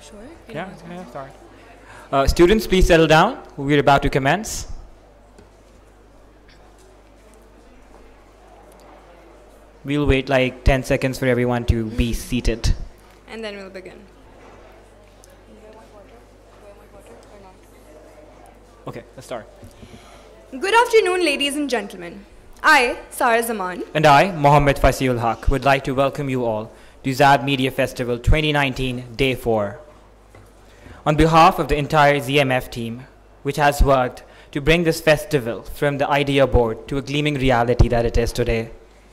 Sure. Yeah, sorry. Students, please settle down. We're about to commence. We'll wait like 10 seconds for everyone to be seated. And then we'll begin. Okay, let's start. Good afternoon, ladies and gentlemen. I, Sarah Zaman, And I, Mohammed Fasiul Haq, would like to welcome you all to ZAB Media Festival 2019, Day 4. On behalf of the entire ZMF team, which has worked to bring this festival from the idea board to a gleaming reality that it is today.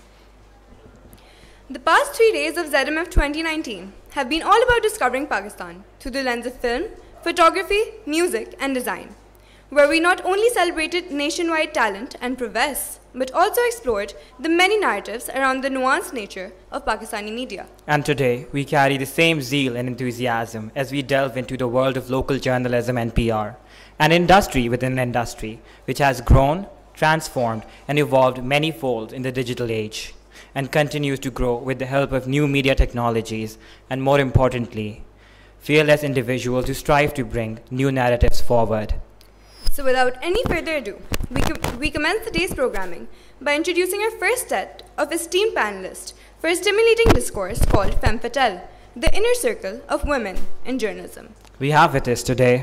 the past 3 days of ZMF 2019 have been all about discovering Pakistan through the lens of film, photography, music, and design, where we not only celebrated nationwide talent and prowess, but also explored the many narratives around the nuanced nature of Pakistani media. And today, we carry the same zeal and enthusiasm as we delve into the world of local journalism and PR, an industry within an industry which has grown, transformed, and evolved many-fold in the digital age, and continues to grow with the help of new media technologies, and more importantly, fearless individuals who strive to bring new narratives forward. So without any further ado, we commence today's programming by introducing our first set of esteemed panelists for a stimulating discourse called Femme Fatale, the inner circle of women in journalism. We have with us today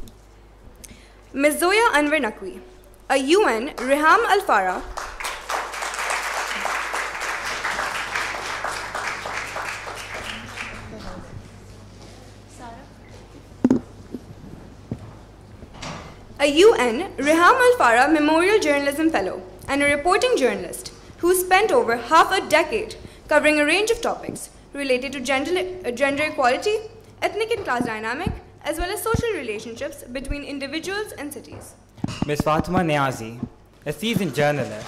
Ms. Zoya Anwar Naqvi, a UN Riham Al Farah Memorial Journalism Fellow and a reporting journalist who spent over half a decade covering a range of topics related to gender equality, ethnic and class dynamic, as well as social relationships between individuals and cities. Ms. Fatima Niazi, a seasoned journalist.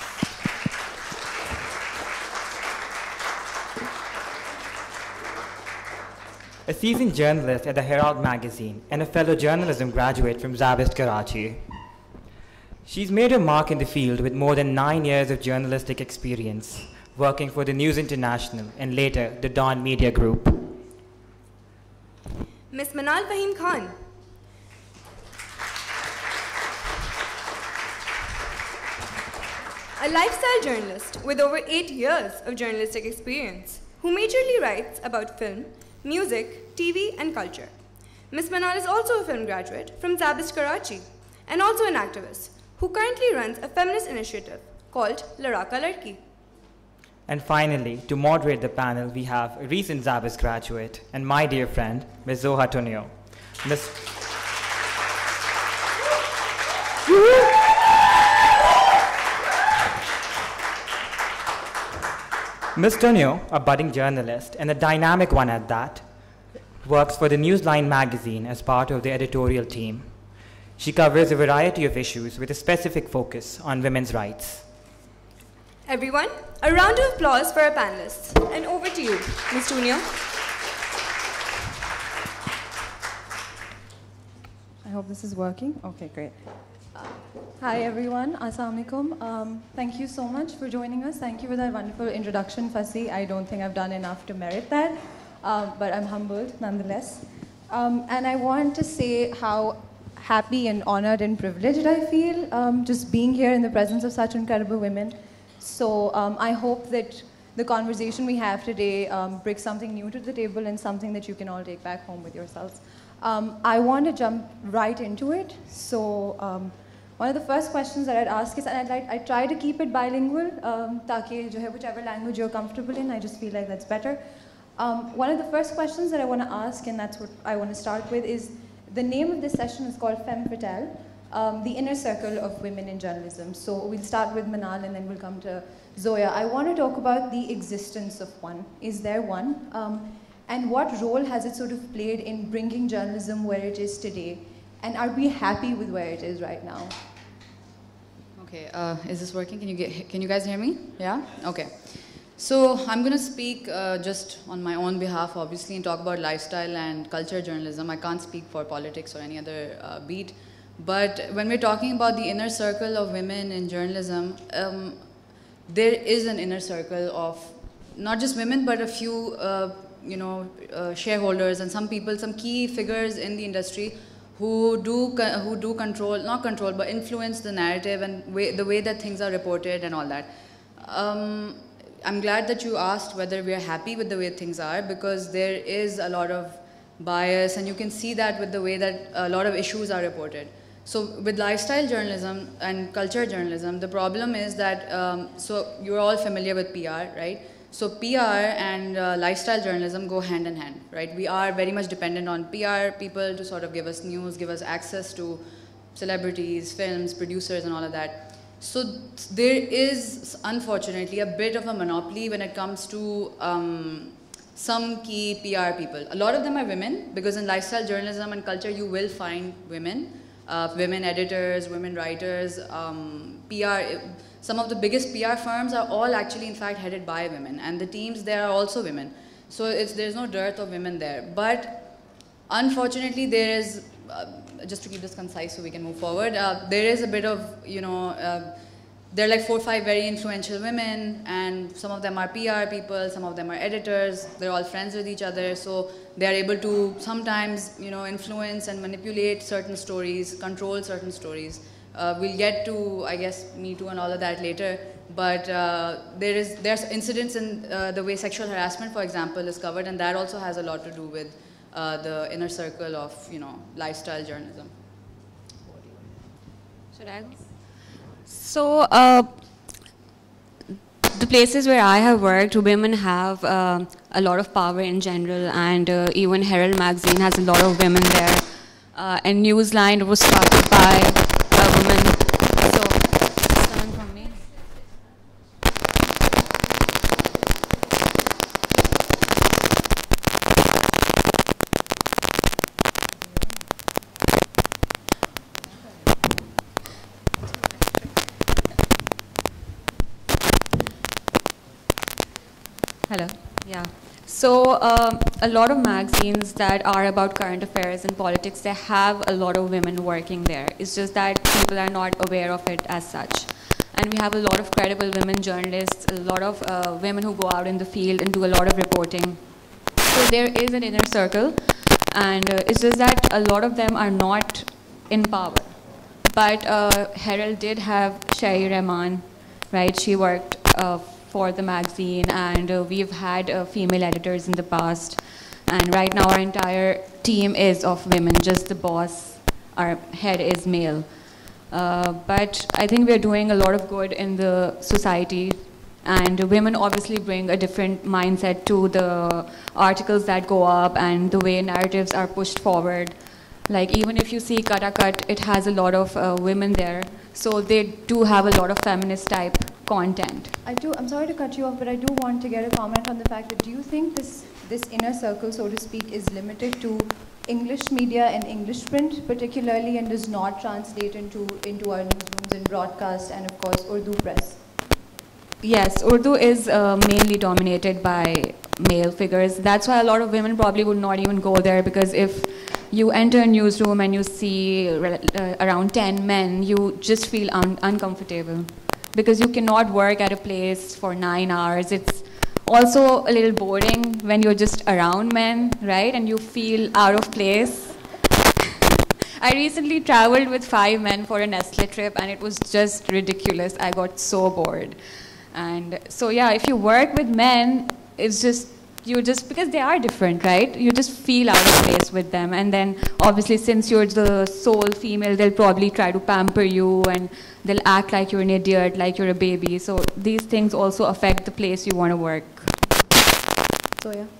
A seasoned journalist at the Herald magazine and a fellow journalism graduate from Zabist Karachi. She's made her mark in the field with more than 9 years of journalistic experience, working for the News International and later the Dawn Media Group. Ms. Manal Fahim Khan, a lifestyle journalist with over 8 years of journalistic experience, who majorly writes about film, music, TV, and culture. Ms. Manal is also a film graduate from Zabist Karachi and also an activist who currently runs a feminist initiative called Laraka Larki. And finally, to moderate the panel, we have a recent Zabist graduate and my dear friend, Ms. Zoha Tonio. Ms. Tonio, a budding journalist and a dynamic one at that, works for the Newsline magazine as part of the editorial team. She covers a variety of issues with a specific focus on women's rights. Everyone, a round of applause for our panelists. And over to you, Ms. Tonio. I hope this is working. Okay, great. Hi everyone, Assalamu alaikum. Thank you so much for joining us. Thank you for that wonderful introduction, Fasi. I don't think I've done enough to merit that, but I'm humbled nonetheless. And I want to say how happy and honored and privileged I feel just being here in the presence of such incredible women. So I hope that the conversation we have today brings something new to the table and something that you can all take back home with yourselves. I want to jump right into it. So one of the first questions that I'd ask is, and I try to keep it bilingual, ताकि जो है whichever language you're comfortable in, I just feel like that's better. One of the first questions that I want to ask, and that's what I want to start with, is the name of this session is called Femme Fatale, the inner circle of women in journalism. So we'll start with Manal and then we'll come to Zoya. I want to talk about the existence of one. Is there one? And what role has it sort of played in bringing journalism where it is today? And are we happy with where it is right now? Okay, is this working? Can you guys hear me? Yeah? Okay. So I'm going to speak just on my own behalf, obviously, and talk about lifestyle and culture journalism. I can't speak for politics or any other beat. But when we're talking about the inner circle of women in journalism, there is an inner circle of not just women, but a few shareholders and some people, some key figures in the industry who do control, not control, but influence the narrative and the way that things are reported and all that. I'm glad that you asked whether we are happy with the way things are, because there is a lot of bias, and you can see that with the way that a lot of issues are reported. So with lifestyle journalism and culture journalism, the problem is that, so you're all familiar with PR, right? So PR and lifestyle journalism go hand in hand, right? We are very much dependent on PR people to sort of give us news, give us access to celebrities, films, producers and all of that. So there is, unfortunately, a bit of a monopoly when it comes to some key PR people. A lot of them are women, because in lifestyle journalism and culture you will find women. Women editors, women writers, PR. Some of the biggest PR firms are all actually, in fact, headed by women, and the teams there are also women. So there's no dearth of women there. But unfortunately, there is, just to keep this concise so we can move forward, there is a bit of, there are like 4 or 5 very influential women, and some of them are PR people, some of them are editors, they're all friends with each other, so they are able to sometimes, influence and manipulate certain stories, control certain stories. We'll get to, I guess, Me Too and all of that later, but there's incidents in the way sexual harassment, for example, is covered, and that also has a lot to do with the inner circle of, lifestyle journalism. Should I go? So, the places where I have worked, women have a lot of power in general, and even Herald magazine has a lot of women there. And Newsline was started by a woman. So, it's coming from me. Hello. Yeah. So a lot of magazines that are about current affairs and politics, they have a lot of women working there. It's just that people are not aware of it as such. And we have a lot of credible women journalists, a lot of women who go out in the field and do a lot of reporting. So there is an inner circle, and it's just that a lot of them are not in power. But Herald did have Sherry Rahman, right? She worked for the magazine, and we've had female editors in the past, and right now our entire team is of women, just the boss, our head is male. But I think we're doing a lot of good in the society, and women obviously bring a different mindset to the articles that go up and the way narratives are pushed forward. Like even if you see Katakat, it has a lot of women there, so they do have a lot of feminist type content. I'm sorry to cut you off, but I do want to get a comment on the fact that do you think this inner circle, so to speak, is limited to English media and English print particularly, and does not translate into our newsrooms and broadcast and of course Urdu press? Yes, Urdu is mainly dominated by male figures. That's why a lot of women probably would not even go there, because if you enter a newsroom and you see around 10 men, you just feel uncomfortable, because you cannot work at a place for 9 hours. It's also a little boring when you're just around men, right? And you feel out of place. I recently traveled with 5 men for a Nestle trip, and it was just ridiculous. I got so bored. And so yeah, if you work with men, it's just, because they are different, right? You just feel out of place with them. And then obviously since you're the sole female, they'll probably try to pamper you, and they'll act like you're an idiot, like you're a baby. So these things also affect the place you want to work. So yeah.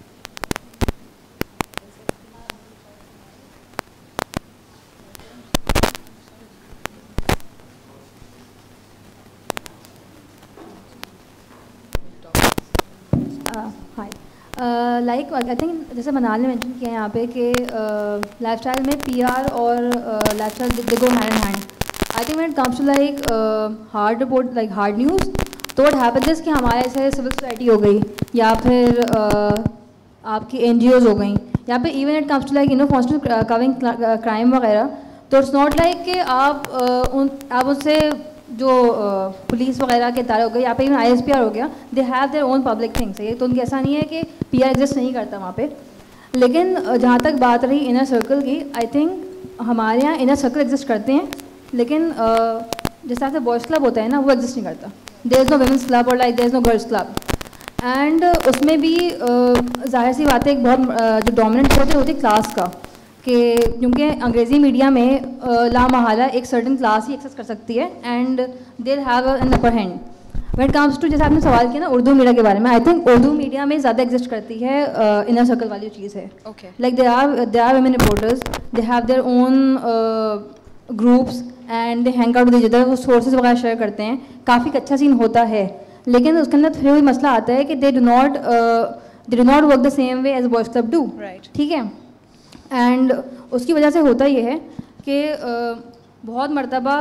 Hi. Like I think जैसे मनाल ने mention किया यहाँ पे कि lifestyle में PR और lifestyle they go hand in hand. I think when it comes to like hard report, like hard news, तो what happens is कि हमारे ऐसे civil society हो गई, या फिर आपकी NGOs हो गई, या पे even it comes to like covering crime वगैरह, तो it's not like कि आप उनसे जो पुलिस वगैरह के इदारे हो गए, यहाँ पे इवन ISPR हो गया, they have their own public things. ये तो उनकी ऐसा नहीं है कि PR एग्जिस्ट नहीं करता वहाँ पे। लेकिन जहाँ तक बात रही इनर सर्कल की, आई थिंक हमारे यहाँ इनर सर्कल एग्जिस्ट करते हैं, लेकिन जिस तरह से बॉयज़ क्लब होता है ना, वो एग्जिस्ट नहीं करता। There is no women's club और like there is no girls club. And उसमें भी जाहिर सी बात है, एक बहुत जो डोमिनेंट होती है क्लास का, कि क्योंकि अंग्रेज़ी मीडिया में लामहला एक सर्टन क्लास ही एक्सेस कर सकती है and they have an upper hand. When it comes to, जैसे आपने सवाल किया ना उर्दू मीडिया के बारे में, आई थिंक उर्दू मीडिया में ज़्यादा एग्जिस्ट करती है इनर सर्कल वाली चीज़ है। Like they are women reporters, they have their own groups and they hang out with each other, वो सोर्सेज वगैरह शेयर करते हैं, काफ़ी अच्छा सीन होता है। लेकिन उसके अंदर फिर वही मसला आता है कि they do not work the same way as boys club do, ठीक है। एंड उसकी वजह से होता ये है कि बहुत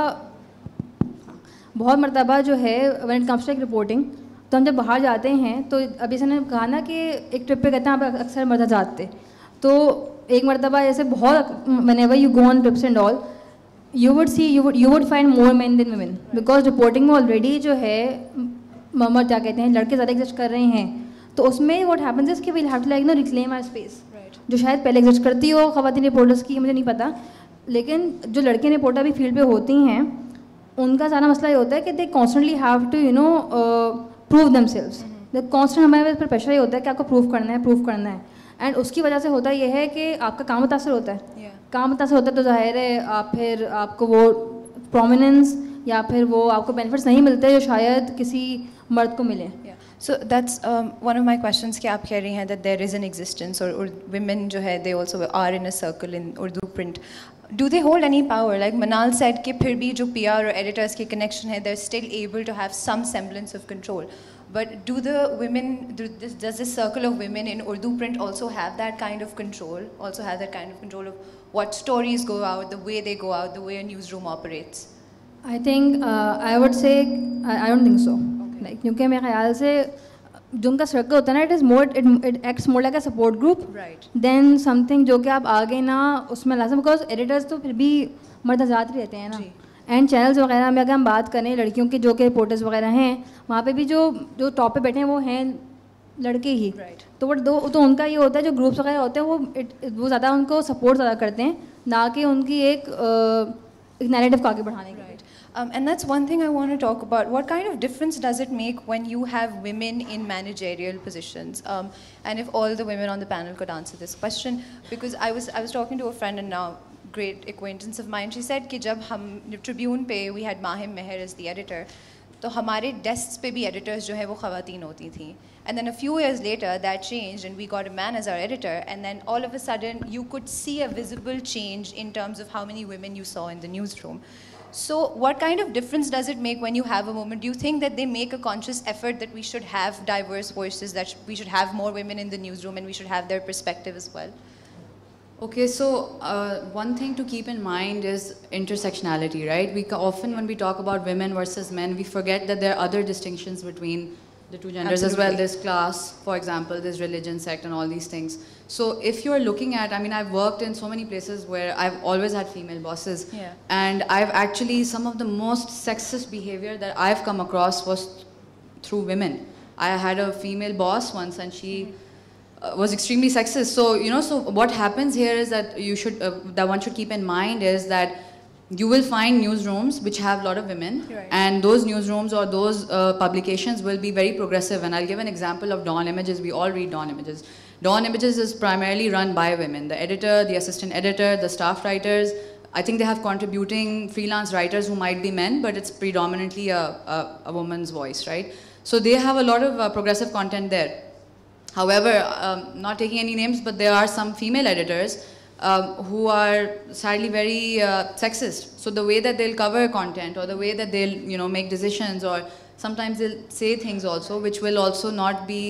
मरतबा जो है when it comes to reporting, तो हम जब बाहर जाते हैं तो अभी से ने कहा ना कि एक ट्रिप पे कहते हैं आप अक्सर मर्द जाते, तो एक मरतबा जैसे बहुत whenever you go on trips and all, you would find more men than women, because reporting में ऑलरेडी जो है मर्द क्या कहते हैं, लड़के ज़्यादा एग्जिस्ट कर रहे हैं। तो उसमें व्हाट हैपेंस इज कि we have to like no reclaim our space, जो शायद पहले एग्जिस्ट करती हो ख़वातीन रिपोर्टर्स की, मुझे नहीं पता। लेकिन जो लड़के रिपोर्टर भी फील्ड पे होती हैं, उनका सारा मसला ये होता है कि they constantly have to prove themselves. The constant हमारे पर प्रेशर ये होता है कि आपको प्रूव करना है। एंड उसकी वजह से होता ये है कि आपका काम मुतासर होता है, काम मुतासर होता है, तो ज़ाहिर है आप फिर आपको वो प्रोमिनेंस या फिर वो आपको बेनिफिट्स नहीं मिलते जो शायद किसी मर्द को मिले। So that's one of my questions कि आप कह रही हैं that there is an existence or women जो है they also are in a circle in Urdu print. Do they hold any power? Like Manal said कि फिर भी जो PR और editors की connection है, they're still able to have some semblance of control. But do the women, does this circle of women in Urdu print also have that kind of control? Also have that kind of control of what stories go out, the way they go out, the way a newsroom operates? I think I would say I don't think so. Like क्योंकि मेरे ख्याल से जो उनका circle होता है ना, it acts more like a support group then something जो कि आप आगे ना उसमें लाजम, बिकॉज एडिटर्स तो फिर भी मर्द हज़रात रहते हैं ना। एंड चैनल्स वगैरह में अगर हम बात करें लड़कियों के जो कि रिपोर्टर्स वगैरह हैं, वहाँ पे भी जो टॉप पे बैठे हैं वो हैं लड़के ही। तो तो उनका ये होता है, जो ग्रुप्स वगैरह होते हैं वो ज़्यादा उनको सपोर्ट ज़्यादा करते हैं, ना कि उनकी एक नैरेटिव को आगे बढ़ाने के। And that's one thing I want to talk about. What kind of difference does it make when you have women in managerial positions? And if all the women on the panel could answer this question, because I was talking to a friend and now great acquaintance of mine. She said कि जब हम Tribune पे we had Mahim Meher as the editor, तो हमारे desks पे भी editors जो है वो ख़वातीन होती थी. And then a few years later that changed and we got a man as our editor, and then all of a sudden you could see a visible change in terms of how many women you saw in the newsroom. So what kind of difference does it make when you have a woman? Do you think that they make a conscious effort that we should have diverse voices, that we should have more women in the newsroom and we should have their perspective as well? Okay, so one thing to keep in mind is intersectionality, right? Often when we talk about women versus men, we forget that there are other distinctions between the two genders as well. There's class, for example, there's religion, sect, and all these things. So if you're looking at, I mean, I've worked in so many places where I've always had female bosses. Yeah. And I've actually, some of the most sexist behavior that I've come across was through women. I had a female boss once and she was extremely sexist. So, so what happens here is that that one should keep in mind is that you will find newsrooms which have a lot of women, and those newsrooms or those publications will be very progressive. And I'll give an example of Dawn Images. We all read Dawn Images. Dawn Images is primarily run by women. The editor, the assistant editor, the staff writers. I think they have contributing freelance writers who might be men, but it's predominantly a woman's voice, right? So they have a lot of progressive content there. However, not taking any names, but there are some female editors who are sadly very sexist. So the way that they'll cover content or the way that they'll make decisions, or sometimes they'll say things also which will also not be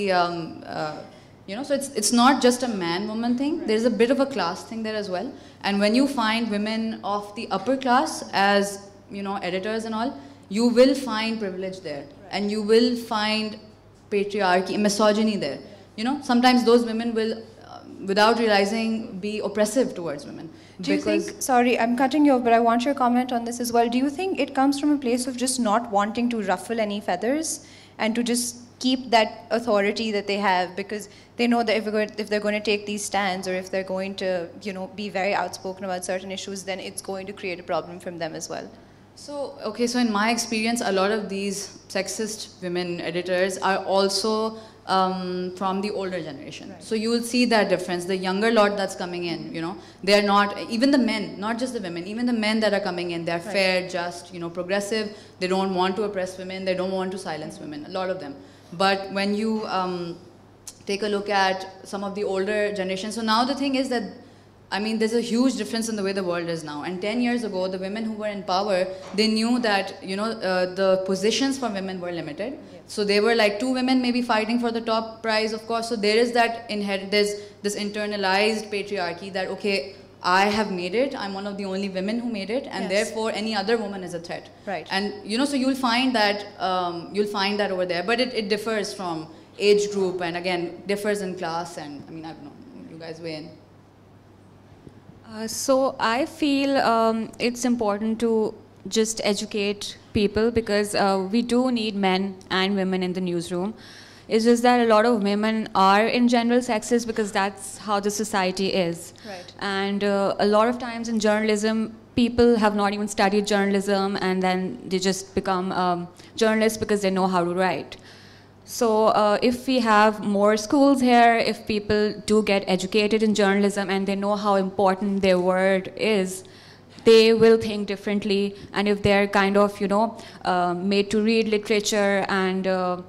so it's not just a man-woman thing. There's a bit of a class thing there as well. And when you find women of the upper class as editors and all, you will find privilege there, and you will find patriarchy, misogyny there. Sometimes those women will without realizing, be oppressive towards women. Do you think, sorry, I'm cutting you off, but I want your comment on this as well. Do you think it comes from a place of just not wanting to ruffle any feathers and to just keep that authority that they have, because they know that if they're going to take these stands, or if they're going to, you know, be very outspoken about certain issues, then it's going to create a problem from them as well? So, okay, so in my experience, a lot of these sexist women editors are also from the older generation. Right. So you will see that difference. The younger lot that's coming in, you know, they're not, even the men, not just the women, even the men that are coming in, they're fair, just, you know, progressive. They don't want to oppress women. They don't want to silence women, a lot of them. But when you take a look at some of the older generations, so now the thing is that, I mean, there's a huge difference in the way the world is now. And 10 years ago, the women who were in power, they knew that, you know, the positions for women were limited. Yes. So they were like 2 women maybe fighting for the top prize, of course. So there is that there's this internalized patriarchy that, okay, I have made it. I'm one of the only women who made it, and yes, therefore any other woman is a threat. Right. And you know, so you'll find that over there. But it differs from age group, and again differs in class. And I mean, I don't know. You guys weigh in. So I feel it's important to just educate people, because we do need men and women in the newsroom. It's just that a lot of women are in general sexist, because that's how the society is. Right. And a lot of times in journalism, people have not even studied journalism, and then they just become journalists because they know how to write. So if we have more schools here, if people do get educated in journalism and they know how important their word is, they will think differently. And if they're kind of, you know, made to read literature, and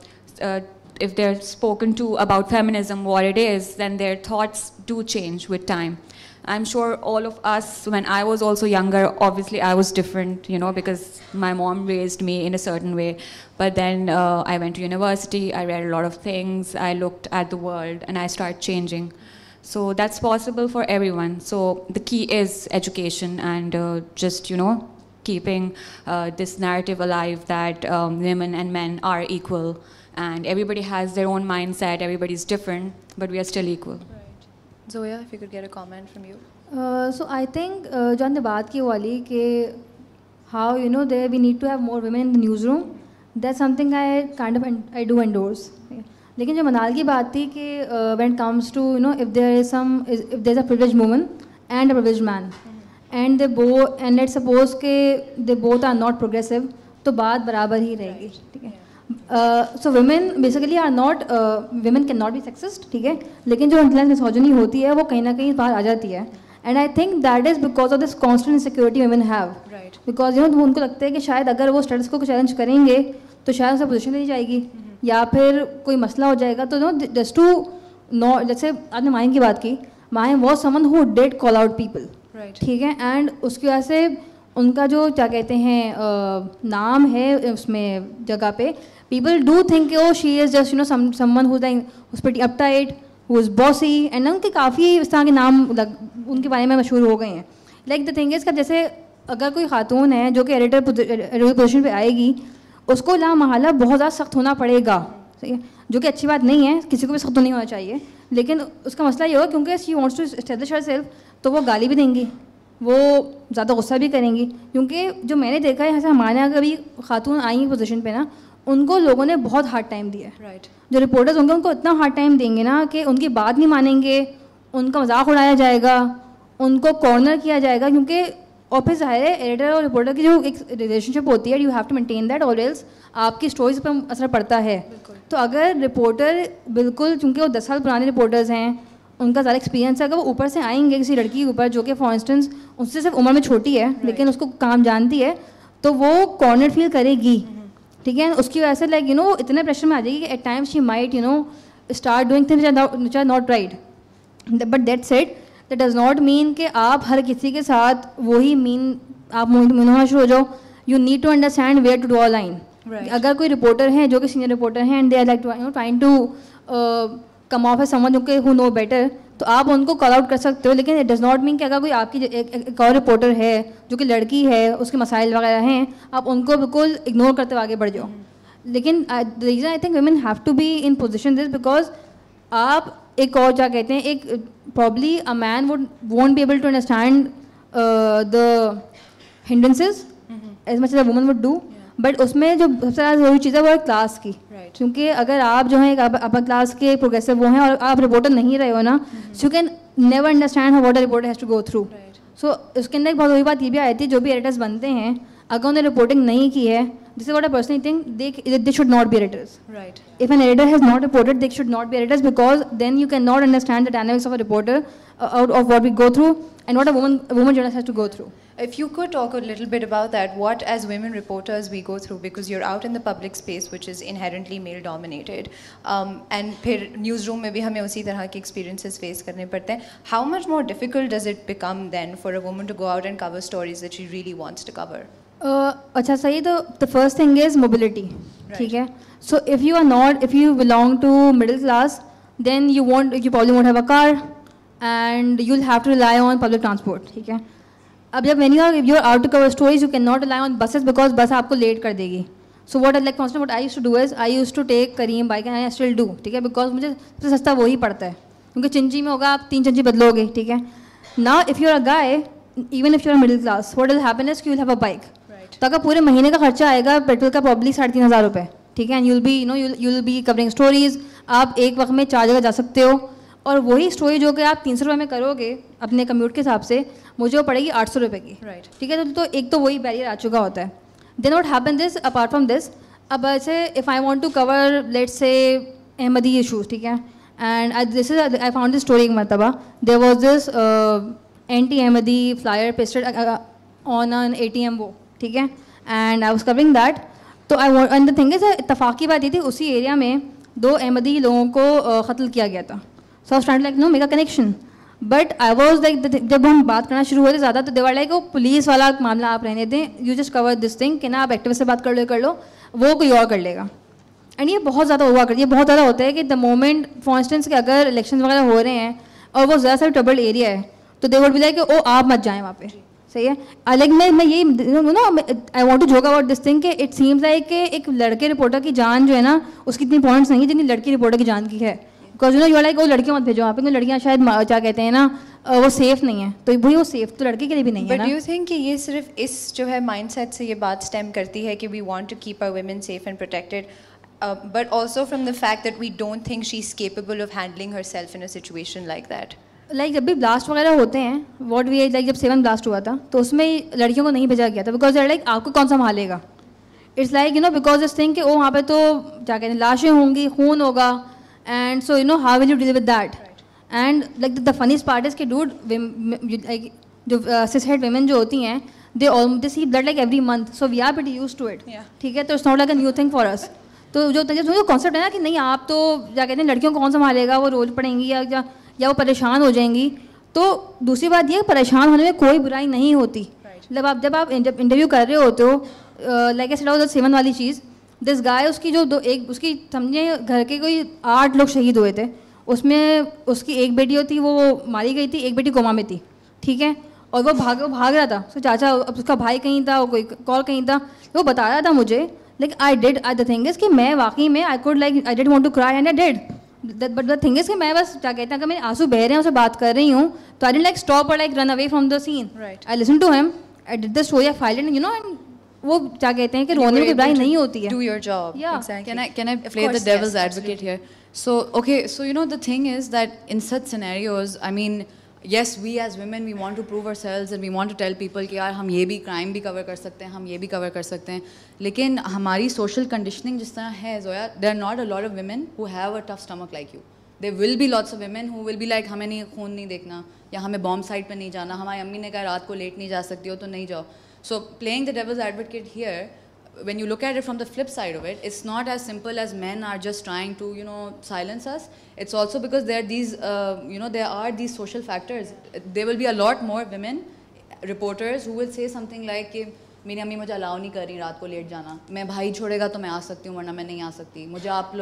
if they're spoken to about feminism, what it is, then their thoughts do change with time. I'm sure all of us, when I was also younger, obviously I was different, you know, because my mom raised me in a certain way. But then I went to university, I read a lot of things, I looked at the world, and I started changing. So that's possible for everyone. So the key is education, and just, you know, keeping this narrative alive that women and men are equal, and everybody has their own mindset, everybody's different, but we are still equal. Zoya, if you could get a comment from you. So I think जो हमने बात की वाली कि how, you know, there we need to have more women in the newsroom. That's something I do endorse. लेकिन जो मनाल की बात थी कि when it comes to, you know, if there's a privileged woman and a privileged man, and let's suppose कि they both are not progressive, तो बात बराबर ही रहेगी, ठीक है. So women basically are not, women cannot be sexist, ठीक है, लेकिन जो internalized misogyny होती है वो कहीं ना कहीं बाहर आ जाती है. And I think that is because of this constant insecurity women have. Right. Because, you know, उनको लगता है कि शायद अगर वो status को चैलेंज करेंगे तो शायद उसे पोजीशन दी जाएगी, या फिर कोई मसला हो जाएगा. तो नो जस्ट टू नो, जैसे आपने माहिम की बात की, Mahim was someone who did call out people, ठीक है, एंड उसकी वजह से उनका जो क्या कहते हैं नाम है उसमें जगह पे, people do think oh she is just, you know, someone who is pretty uptight, who is bossy, and उनके काफ़ी इस तरह के नाम उनके बारे में मशहूर हो गए हैं. लाइक द थिंग इज़ का जैसे अगर कोई खातून है जो कि एडिटर पोजीशन पे आएगी, उसको ला महला बहुत ज़्यादा सख्त होना पड़ेगा, सही है, जो कि अच्छी बात नहीं है, किसी को भी सख्त नहीं होना चाहिए. लेकिन उसका मसला ये होगा क्योंकि she wants to establish herself, तो वो गाली भी देंगी, वो ज़्यादा गुस्सा भी करेंगी. क्योंकि जो मैंने देखा है, जैसे हमारे यहाँ कभी खातून आई पोजीशन पे ना, उनको लोगों ने बहुत हार्ड टाइम दिया है. राइट. जो रिपोर्टर्स होंगे उनको इतना हार्ड टाइम देंगे ना कि उनकी बात नहीं मानेंगे, उनका मजाक उड़ाया जाएगा, उनको कॉर्नर किया जाएगा. क्योंकि और फिर ज़ाहिर है एडिटर और रिपोर्टर की जो एक रिलेशनशिप होती है, you have to maintain that, और एल्स आपकी स्टोरीज पर असर पड़ता है. तो अगर रिपोर्टर बिल्कुल, चूँकि वो 10 साल पुराने रिपोर्टर्स हैं, उनका ज़्यादा एक्सपीरियंस है, अगर वो ऊपर से आएंगे किसी लड़की के ऊपर जो कि फॉर इंस्टेंस उससे सिर्फ उम्र में छोटी है, लेकिन उसको काम जानती है, तो वो कॉर्नर फील करेगी, ठीक है. उसकी वजह से लाइक, यू नो, इतने प्रेशर में आ जाएगी कि at times she might, you know, start doing things which are not right. But that said, that does not mean कि आप हर किसी के साथ वही आप मीन होना शुरू हो जाओ. You need to understand where to draw line. अगर कोई रिपोर्टर हैं जो कि सीनियर रिपोर्टर हैं, and they are like trying to come off as someone जो कि हु नो बेटर, तो आप उनको कॉल आउट कर सकते हो. लेकिन इट डज नॉट मीन कि अगर कोई आपकी एक और रिपोर्टर है जो कि लड़की है, उसके मसाइल वगैरह हैं, आप उनको बिल्कुल इग्नोर करते हुए आगे बढ़ जाओ. लेकिन the reason I think women have to be in position this because आप एक और क्या कहते हैं, एक probably a man won't be able to understand the hindrances as much as a woman would do. But उसमें जो सबसे ज़्यादा ज़रूरी चीज़ है वो है क्लास की, क्योंकि अगर आप जो है एक अपर क्लास के प्रोग्रेसिव वो हैं और आप रिपोर्टर नहीं रहे हो ना, so you can never understand how what a reporter has to go through. So उसके अंदर एक बहुत बड़ी बात ये भी आई थी, जो भी एडिटर्स बनते हैं अगर उन्होंने रिपोर्टिंग नहीं की है, this is what I personally think, they should not be editors. If an editor has not reported, they should not be editors, because then you cannot understand the dynamics of a reporter, out of what we go through and what a woman journalist has to go through. If you could talk a little bit about that, what as women reporters we go through, because you're out in the public space which is inherently male dominated, and फिर newsroom में भी हमें उसी तरह के experiences face करने पड़ते हैं. How much more difficult does it become then for a woman to go out and cover stories that she really wants to cover? अच्छा सही, तो the first thing is mobility. ठीक है. So if you belong to middle class, then you probably won't have a car and you'll have to rely on public transport. ठीक है. अब जब when you're out to cover stories, you cannot rely on buses because बस आपको late कर देगी. So what I used to do is I used to take Kareem bike, and I still do. ठीक है, because मुझे सबसे सस्ता वही पड़ता है, क्योंकि चिंची में होगा आप 3 चिंची बदलोगे. ठीक है. Now if you're a guy, even if you're a middle class, what will happen is you'll have a bike. तो अगर पूरे महीने का खर्चा आएगा पेट्रोल का प्रॉब्ली 3,500 रुपये. ठीक है. And you'll be covering stories. आप एक वक्त में 4 जगह जा सकते हो, और वही स्टोरी जो कि आप 300 रुपये में करोगे अपने कम्यूट के हिसाब से, मुझे वो पड़ेगी 800 रुपये की. ठीक है. तो एक तो वही बैरियर आ चुका होता है. Then what happens is, apart from this, अब ऐसे if I want to cover let's say Ahmadi issues, ठीक है, and I found this story एक मरतबा, there was this anti Ahmadi flyer pasted on an ATM वो. ठीक है. And I was covering that. तो एंड द थिंग इज, इत्तफाक की बात ये थी उसी एरिया में 2 अहमदी लोगों को कत्ल किया गया था. So I was trying to make a connection, but I was like, जब हम बात करना शुरू हुए थे ज़्यादा, तो देवर लाइक वो पुलिस वाला मामला आप रहने दें, you just cover this thing, कि ना आप एक्टिविस्ट से बात कर लो, वो कोई और कर लेगा. एंड ये बहुत ज़्यादा हुआ करती है, बहुत ज़्यादा होता है कि द मोमेंट फॉर इंस्टेंस कि अगर इलेक्शन वगैरह हो रहे हैं और वो ज़्यादा सा ट्रबल्ड एरिया है, तो they would be like oh आप मत जाएँ वहाँ पे. सही है. लाइक मैं यही ना, I want to joke about this thing कि इट सीम्स लाइक कि एक लड़के रिपोर्टर की जान जो है ना, उसकी इतनी इंपॉर्टेंस नहीं है जितनी लड़की रिपोर्टर की जान की है. बिकॉज यू आर लाइक वो लड़कियों मत भेजो वहाँ पे, लड़कियाँ शायद क्या कहते हैं ना, वो सेफ़ नहीं है. तो वही वो सेफ़ तो लड़के के लिए भी नहीं है. बट डू यू थिंक कि ये सिर्फ इस जो है माइंडसेट से ये बात स्टेम करती है कि we want to keep our women safe and protected, but also from the fact that we don't think she is capable of handling herself in a situation like that? Like जब भी blast वगैरह होते हैं, what we like जब 7 blast हुआ था, तो उसमें लड़कियों को नहीं भेजा गया था, बिकॉज लाइक आपको कौन संभालेगा. It's like because this thing कि वहाँ पे तो क्या कहते हैं लाशें होंगी, खून होगा, and so how will you deal with that. And like the funniest part is कि डूड लाइक जो सिसहेड वेमेन जो होती हैं, they see blood like every month, so we are pretty used to it. ठीक है. तो it's not like a new thing for us. तो जो कॉन्सेप्ट है ना कि नहीं आप तो क्या कहते हैं लड़कियों को कौन संभालेगा, वो रोज पड़ेंगी या वो परेशान हो जाएंगी. तो दूसरी बात ये, परेशान होने में कोई बुराई नहीं होती. मतलब जब आप इंटरव्यू कर रहे होते हो, लाइक ऐसा द 7 वाली चीज़, दिस गाय उसकी जो उसकी समझे घर के कोई 8 लोग शहीद हुए थे, उसमें उसकी एक बेटी थी वो मारी गई थी, एक बेटी कोमा में थी. ठीक है. और वो भाग रहा था. तो चाचा, अब उसका भाई कहीं था, वो कोई कॉल कहीं था, वो बता रहा था मुझे, like I did the thing is कि मैं वाकई में I did want to cry and I did, but the thing is कि मैं बस क्या कहते हैं, अगर मेरे आंसू बह रहे हैं उससे बात कर रही हूँ, तो आई डिडंट लाइक स्टॉप और like run away from the scene. I listen to him, I did the story, I filed it, and वो क्या कहते हैं कि रोने में बुराई नहीं होती है. Do your job. Yeah. Exactly. Can I play the devil's advocate here? So okay, so the thing is that in such scenarios, I mean, yes, we as women we want to prove ourselves and we want to tell people कि यार हम ये भी crime भी cover कर सकते हैं, हम ये भी cover कर सकते हैं, लेकिन हमारी social conditioning जिस तरह है Zoya, there are not a lot of women who have a tough stomach like you. There will be lots of women who will be like हमें नहीं खून नहीं देखना, या हमें बॉम्ब साइट पे नहीं जाना, हमारी अम्मी ने कहा रात को लेट नहीं जा सकती हो तो नहीं जाओ. So playing the devil's advocate here, when you look at it from the flip side of it, it's not as simple as men are just trying to silence us. It's also because there are these there are these social factors. There will be a lot more women reporters who will say something like कि मेरी अम्मी मुझे allow नहीं कर रही रात को late जाना, मैं भाई छोड़ेगा तो मैं आ सकती हूँ वरना मैं नहीं आ सकती, मुझे आप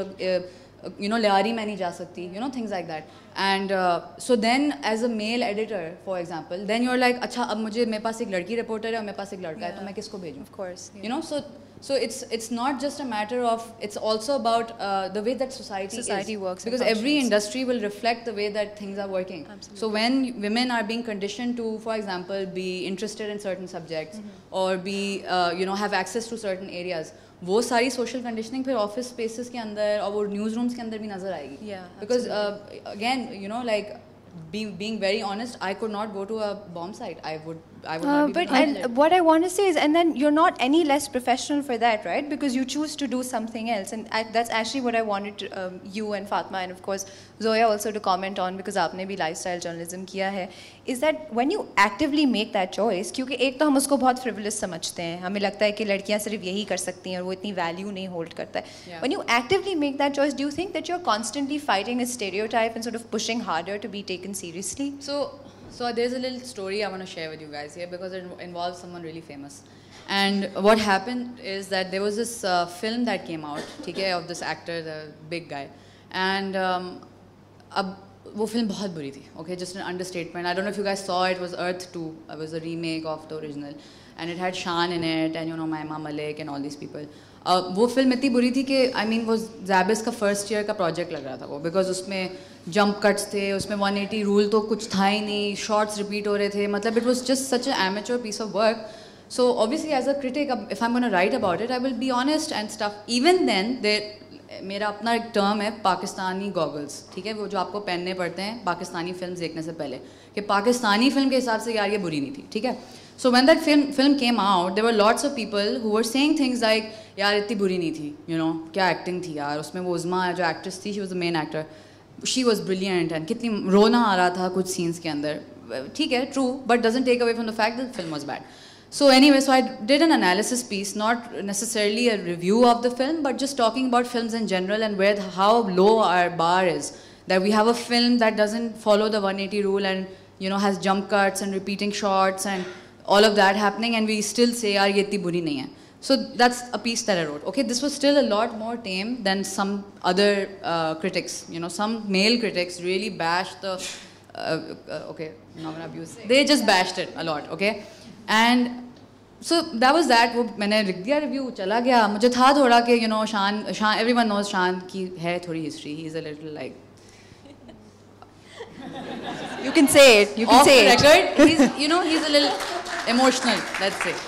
लोग लियारी मैं नहीं जा सकती, things like that. And so then as a male editor for example, then you're like अच्छा अब मेरे पास एक लड़की रिपोर्टर है और मेरे पास एक लड़का है, तो मैं किसको भेजूँ? Of course. So So it's not just a matter of, it's also about the way that society works. Because every industry will reflect the way that things are working. Absolutely. So when women are being conditioned to, for example, be interested in certain subjects or be, have access to certain areas, वो सारी social conditioning फिर office spaces के अंदर और वो newsrooms के अंदर भी नजर आएगी. Yeah, because again, like being very honest, I could not go to a bomb site. I would not be But able to. and what I want to say is, and then you're not any less professional for that, right? Because you choose to do something else, and that's actually what I wanted to, you and Fatma, and of course Zoya also to comment on, because आपने भी lifestyle journalism किया है, is that when you actively make that choice, क्योंकि एक तो हम उसको बहुत frivolous समझते हैं, हमें लगता है कि लड़कियां सिर्फ यही कर सकती हैं और वो इतनी value नहीं hold करता है. Yeah. When you actively make that choice, do you think that you're constantly fighting a stereotype and sort of pushing harder to be taken seriously? So there's a little story I want to share with you guys here, because it involves someone really famous. And what happened is that there was this film that came out, okay, of this actor, the big guy. And अब वो film बहुत बुरी थी, okay, just an understatement. I don't know if you guys saw it. It was Earth 2. It was a remake of the original, and it had Shan in it, and Maima Malik and all these people. वो film इतनी बुरी थी कि I mean वो ज़ैबिस का first year का project लग रहा था वो, बिकॉज उसमें जंप कट्स थे, उसमें 180 रूल तो कुछ था ही नहीं, शॉर्ट्स रिपीट हो रहे थे, मतलब it was just such an amateur piece of work. So obviously as a critic, if I am gonna write about it, I will be honest and stuff. Even then मेरा अपना एक term है Pakistani goggles, ठीक है, वो जो आपको पहनने पड़ते हैं पाकिस्तानी फिल्म देखने से पहले, कि पाकिस्तानी फिल्म के हिसाब से यार ये बुरी नहीं थी, ठीक है. So when that film came out, there were lots of people who were saying things like, यार इतनी बुरी नहीं थी, क्या एक्टिंग थी यार उसमें, वो उज़मा जो एक्ट्रेस थी, she was the main actor, she was brilliant, and कितनी रोना आ रहा था कुछ सीन्स के अंदर, ठीक है, true, but doesn't take away from the fact that the film was bad. So anyway, so I did an analysis piece, not necessarily a review of the film, but just talking about films in general and how low our bar is, that we have a film that doesn't follow the 180 rule and has jump cuts and repeating shots and all of that happening, and we still say yaar ye itni buri nahi hai. So that's a piece that I wrote. Okay, this was still a lot more tame than some other critics. Some male critics really bashed the okay, I'm not gonna abuse it. They just bashed it a lot, okay? And so that was that. वो मैंने लिख दिया review, चला गया. मुझे था थोड़ा कि शान, everyone knows शान की है थोड़ी history. He's a little like, You can say it. You can off say the it. record, he's a little emotional, let's say.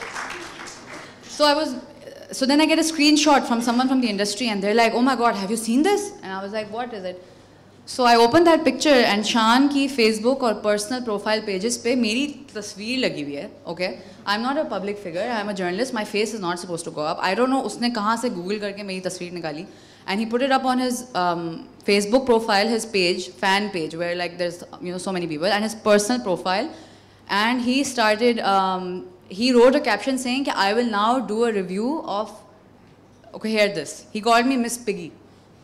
So then I get a screenshot from someone from the industry, and they're like, oh my god, have you seen this? And I was like, what is it? So I opened that picture, and Shan की Facebook और personal profile pages पे मेरी तस्वीर लगी हुई है, okay? I'm not a public figure, I'm a journalist, my face is not supposed to go up. I don't know उसने कहाँ से Google करके मेरी तस्वीर निकाली, and he put it up on his Facebook profile, his page, fan page, where like there's so many people, and his personal profile, and he started, he wrote a caption saying I will now do a review of, okay, hear this, he called me Miss Piggy.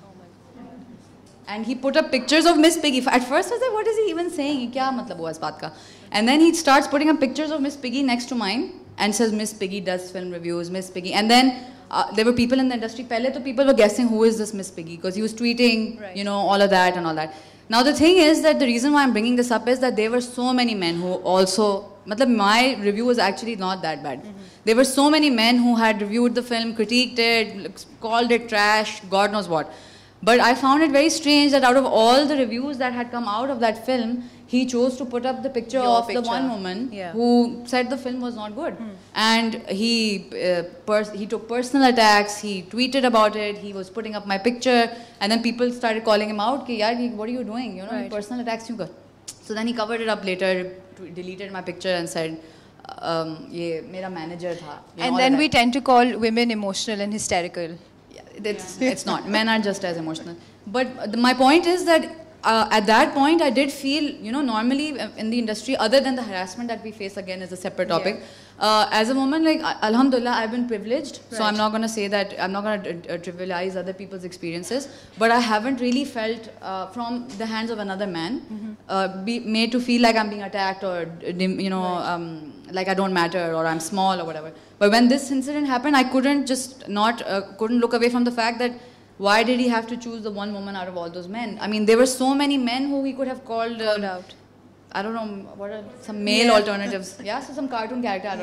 And he put up pictures of Miss Piggy. At first I was like, what is he even saying? क्या मतलब हुआ इस बात का? And then he starts putting up pictures of Miss Piggy next to mine and says Miss Piggy does film reviews, Miss Piggy. And then there were people in the industry, पहले तो people were guessing who is this Miss Piggy, because he was tweeting, right, all of that and all that. Now the thing is that the reason why I'm bringing this up is that there were so many men who also, मतलब my review was actually not that bad. There were so many men who had reviewed the film, critiqued it, called it trash, God knows what. But I found it very strange that out of all the reviews that had come out of that film, he chose to put up the picture of the one woman who said the film was not good. And he took personal attacks, he tweeted about it, he was putting up my picture, and then people started calling him out, कि यार what are you doing? Right. Personal attacks क्यों कर? So then he covered it up later, deleted my picture and said, ये मेरा manager था. And then we tend to call women emotional and hysterical. It's not. Men are just as emotional. But my point is that at that point I did feel, normally in the industry, other than the harassment that we face, again is a separate topic, as a woman, like alhamdulillah, I've been privileged, so I'm not going to say that, I'm not going to trivialize other people's experiences, but I haven't really felt from the hands of another man be made to feel like I'm being attacked or like I don't matter or I'm small or whatever. But when this incident happened, I couldn't look away from the fact that why did he have to choose the one woman out of all those men? I mean, there were so many men who he could have called out. I don't know, what are some male alternatives? Yeah, so some cartoon character, I don't know.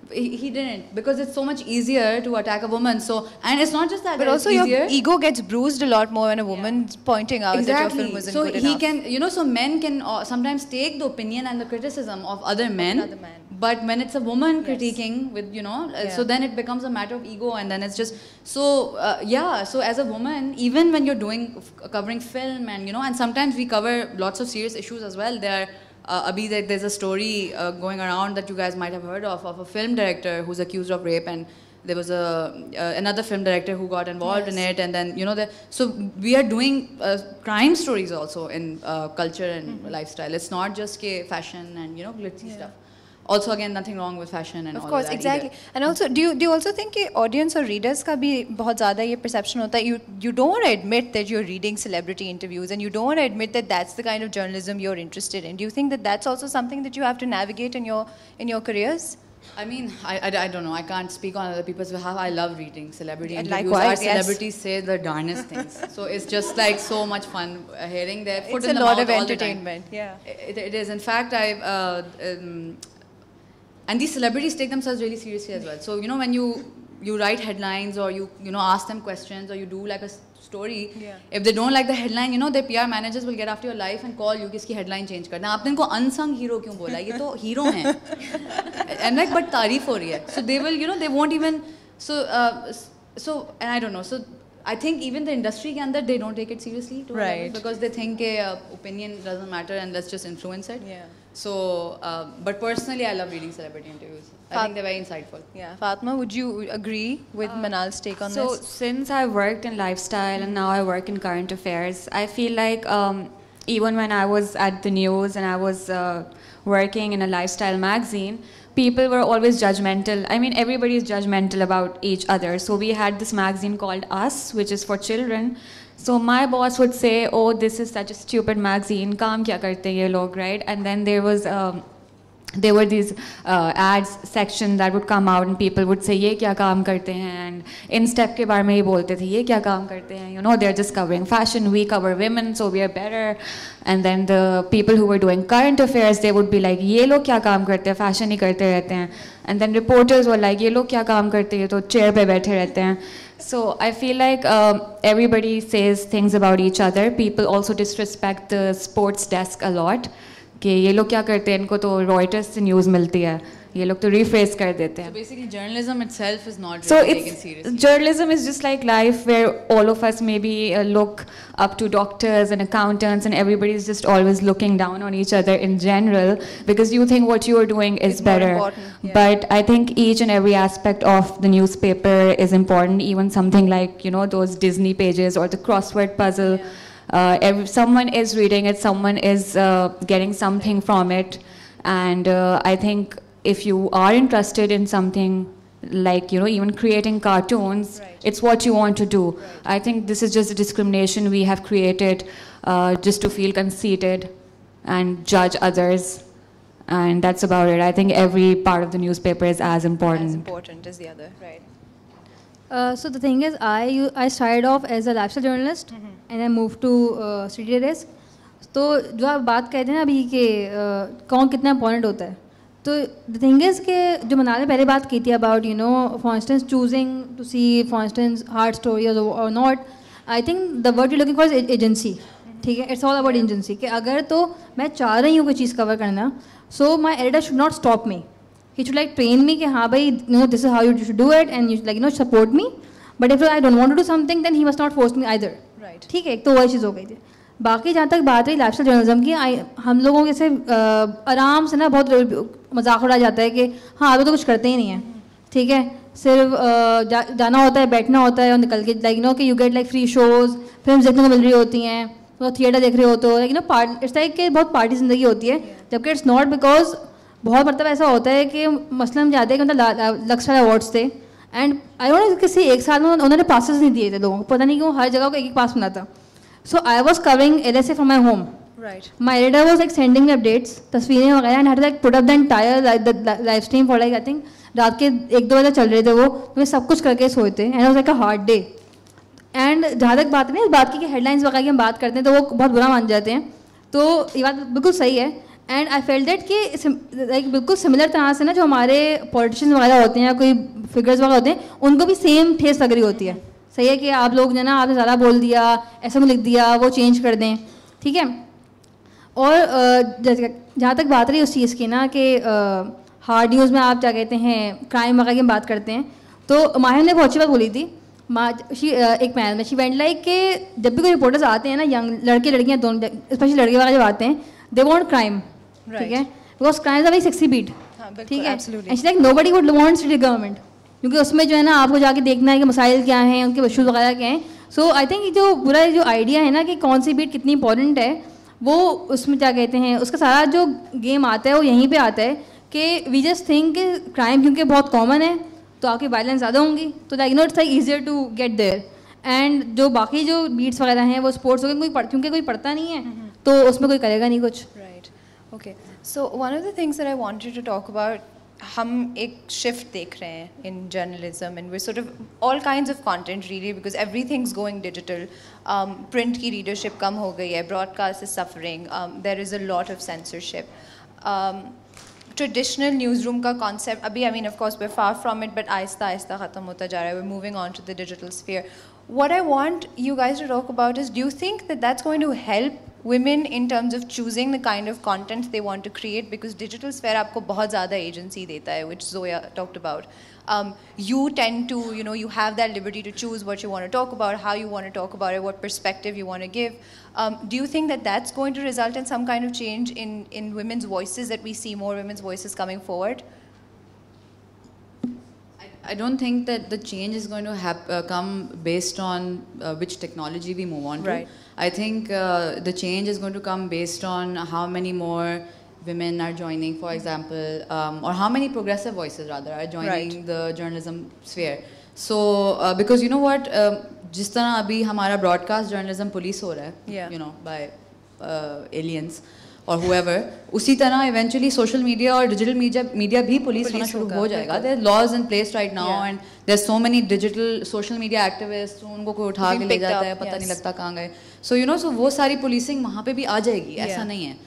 He didn't, because it's so much easier to attack a woman. So, and it's not just that. But also easier. your ego gets bruised a lot more when a woman's pointing out that your film wasn't good enough. So he can, you know, so men can sometimes take the opinion and the criticism of other men. But when it's a woman critiquing with, you know, so then it becomes a matter of ego, and then it's just, so so as a woman, even when you're covering film, and, you know, and sometimes we cover lots of serious issues as well. There's a story going around that you guys might have heard of a film director who's accused of rape, and there was another film director who got involved in it, and then, you know, so we are doing crime stories also in culture and lifestyle. It's not just fashion and, you know, glitzy stuff. Also, again, nothing wrong with fashion and all that. Of course, exactly. And also, do you also think कि audience or readers का भी बहुत ज़्यादा ये perception होता है? You don't want to admit that you're reading celebrity interviews, and you don't want to admit that that's the kind of journalism you're interested in. Do you think that that's also something that you have to navigate in your careers? I mean, I don't know. I can't speak on other people's behalf. I love reading celebrity interviews. Likewise, Our celebrities say the darnest things. So it's just like so much fun hearing their foot it's in a the lot mouth of all the time. entertainment. Yeah, it is. In fact, and these celebrities take themselves really seriously as well. So, you know, when you write headlines, or you know, ask them questions, or you do like a story, if they don't like the headline, you know, their PR managers will get after your life and call you कि इसकी headline change करना. आपने इनको unsung hero क्यों बोला? ये तो hero हैं. And like, but तारीफ हो रही है. So they will, you know, they won't even. So and I don't know. So I think even the industry के अंदर they don't take it seriously, right? Because they think opinion doesn't matter and let's just influence it. Yeah. So, but personally, I love reading celebrity interviews. I think they're very insightful. Yeah. Fatma, would you agree with Manal's take on this? So, since I worked in lifestyle and now I work in current affairs, I feel like even when I was at the news and I was working in a lifestyle magazine, people were always judgmental. I mean, everybody is judgmental about each other. So we had this magazine called Us, which is for children. So my boss would say, oh, this is such a stupid magazine, kaam kya karte ye log, right? And then there were these ads section that would come out and people would say, ye kya kaam karte hain? And in step ke baare mein hi bolte the, ye kya kaam karte hain? You know, they're just covering fashion, we cover women, so we are better. And then the people who were doing current affairs, they would be like, ye log kya kaam karte hain? Fashion hi karte rehte hain. And then reporters were like, ye log kya kaam karte hain? Ye to chair pe baithe rehte hain. So I feel like everybody says things about each other. People also disrespect the sports desk a lot. कि ये लोग क्या करते हैं, इनको तो Reuters से news मिलती है, ये लोग तो rephrase कर देते हैं. So basically, journalism itself is not really taken seriously. Journalism is just like life, where all of us maybe look up to doctors and accountants, and everybody is just always looking down on each other in general because you think what you are doing is better. Yeah. But I think each and every aspect of the newspaper is important. Even something like, you know, those Disney pages or the crossword puzzle. Yeah. Someone is reading it, someone is getting something from it, and I think if you are interested in something like, you know, even creating cartoons, it's what you want to do. I think this is just a discrimination we have created just to feel conceited and judge others, and that's about it. I think every part of the newspaper is as important. As important as the other, right? So the thing is, I started off as a lifestyle journalist, and I moved to City Desk. तो जो आप बात कहते हैं ना अभी कि कौन कितना इम्पोर्टेंट होता है, तो द थिंग इज़ कि जो मनाल ने पहले बात की थी about, you know, for instance choosing to see for instance hard story और not, I think the word you looking for is agency. ठीक है, इट्स ऑल अबाउट एजेंसी. कि अगर तो मैं चाह रही हूँ कोई चीज़ कवर करना, so my editor should not stop me. He should like train me कि हाँ भाई, you know, this is how you should do it, and you should, like, you know, support me. But if I don't want to do something, then he must not force me either. Right. ठीक है, एक तो वही चीज़ हो गई थी. बाकी जहाँ तक बात रही लाइफस्टाइल जर्नलिज्म की, हम लोगों के से आराम से ना बहुत मजाक उड़ाया जाता है कि हाँ अभी तो कुछ करते ही नहीं है. ठीक है, सिर्फ जाना होता है, बैठना होता है और निकल के, लाइक, यू नो, कि you get like free shows, film देखने को मिल रही होती हैं, तो थिएटर देख रहे हो, तो like, you know, it's like कि बहुत पार्टी ज़िंदगी होती है. जबकि इट्स नॉट, बिकॉज बहुत मतलब ऐसा होता है कि मसलन जाते हैं कि मतलब लक्ष्य अवार्ड्स थे, एंड आई डोंट नो किसी एक साल में उन्होंने पासेस नहीं दिए थे लोगों को, पता नहीं क्यों हर जगह को एक पास मिला था. So I was covering LSA from my home. My editor was like sending me updates, तस्वीरें वगैरह, and had like put up the entire live stream for like I think रात के 1-2 बजे चल रहे थे वो, तो मैं सब कुछ करके सोए थे, and was like a hard day. And जहाँ तक बात नहीं इस बात की कि हेडलाइंस वगैरह की हम बात करते हैं तो वो बहुत बुरा मान जाते हैं, तो ये बात बिल्कुल सही है एंड आई फेल्ट दैट कि लाइक बिल्कुल सिमिलर तरह से ना जो हमारे पॉलिटिशियंस वगैरह होते हैं या कोई फिगर्स वगैरह होते हैं उनको भी सेम ठेस लग रही होती है. सही है कि आप लोग जो है ना आपने ज़्यादा बोल दिया, ऐसा को लिख दिया, वो चेंज कर दें. ठीक है. और जहाँ तक बात रही उस चीज़ की ना कि हार्ड न्यूज़ में आप क्या कहते हैं क्राइम वगैरह की हम बात करते हैं, तो माहिर ने बहुत अच्छी बात बोली थी. एक पैनल में शी वेंट लाइक कि जब भी कोई रिपोर्टर्स आते हैं ना, यंग लड़के लड़कियाँ दोनों, स्पेशली लड़के वगैरह जब आते हैं, दे वांट क्राइम. ठीक है. Because crime is a very sexy beat. ठीक है. And like nobody would wants to government, क्योंकि उसमें जो है ना आपको जाके देखना है कि मसाइल क्या हैं, उनके इशूज़ वगैरह क्या हैं. सो आई थिंक जो पूरा जो आइडिया है ना कि कौन सी बीट कितनी इंपॉर्टेंट है, वो उसमें क्या कहते हैं उसका सारा जो गेम आता है वो यहीं पे आता है कि वी जस्ट थिंक कि क्राइम क्योंकि बहुत कॉमन है तो आपकी वायलेंस ज़्यादा होंगी, तो like it's like easier to get there. And जो बाकी जो बीट्स वगैरह हैं वो स्पोर्ट्स हो गए, क्योंकि कोई पढ़ता नहीं है तो उसमें कोई करेगा नहीं कुछ. Right. Okay. So one of the things that I wanted to talk about, हम एक शिफ्ट देख रहे हैं in journalism and we sort of all kinds of content really because everything's going digital. Print की रीडरशिप कम हो गई है, broadcast is suffering, there is a lot of censorship. Traditional newsroom का कॉन्सेप्ट अभी, I mean of course we are far from it, but आहिस्ता आहिस्ता ख़त्म होता जा रहा है. We are moving on to the digital sphere. What I want you guys to talk about is, do you think that that's going to help women in terms of choosing the kind of content they want to create? Because digital sphere आपको बहुत ज़्यादा agency देता है, which Zoya talked about. You tend to, you know, you have that liberty to choose what you want to talk about, how you want to talk about it, what perspective you want to give. Do you think that that's going to result in some kind of change in women's voices, that we see more women's voices coming forward? I don't think that the change is going to come based on which technology we move on to. Right. I think the change is going to come based on how many more women are joining, for example, or how many progressive voices rather are joining the journalism sphere. So, because you know what, जिस तरह अभी हमारा broadcast journalism police हो रहा है, you know, by aliens or whoever, उसी तरह eventually social media और digital media भी police होना शुरू हो जाएगा. There are laws in place right now and there's so many digital social media activists, उनको कोई उठा के ले जाता है, पता नहीं लगता कहाँ गए. So you know, so वो सारी policing वहाँ पे भी आ जाएगी, ऐसा नहीं है.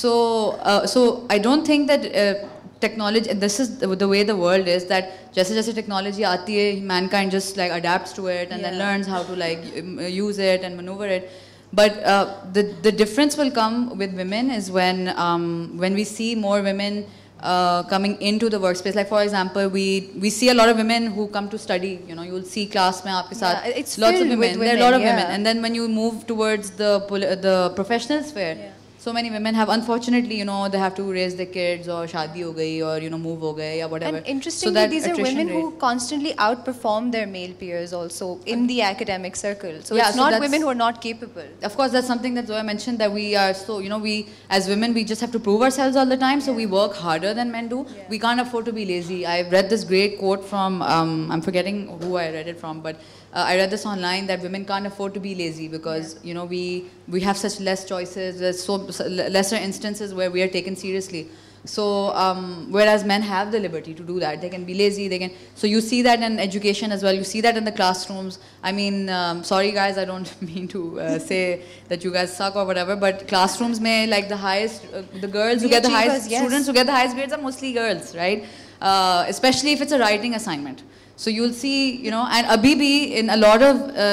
So I don't think that technology, this is the way the world is, that जैसे technology आती है, mankind just like adapts to it and then learns how to like use it and maneuver it. But the difference will come with women is when we see more women coming into the workspace. Like for example, we see a lot of women who come to study. You know, you'll see class में आपके साथ it's lots of filled with women. There are a lot of yeah. women, and then when you move towards the professional sphere. So many women have, unfortunately, you know, they have to raise their kids or शादी हो गई or you know move हो गए or whatever. And interestingly, these are women who constantly outperform their male peers also in the academic circle. So it's not women who are not capable. Of course, that's something that Zoya mentioned, that we are so, you know, we as women we just have to prove ourselves all the time. So we work harder than men do. We can't afford to be lazy. I've read this great quote from I'm forgetting who I read it from, but I read this online that women can't afford to be lazy because you know we have such less choices. There's so lesser instances where we are taken seriously. So whereas men have the liberty to do that, they can be lazy. They can. So you see that in education as well. You see that in the classrooms. I mean, sorry guys, I don't mean to say that you guys suck or whatever, but classrooms may like the highest, the girls who get the highest, students who get the highest grades are mostly girls, right? Especially if it's a writing assignment. So you'll see, you know, and abhi bhi in a lot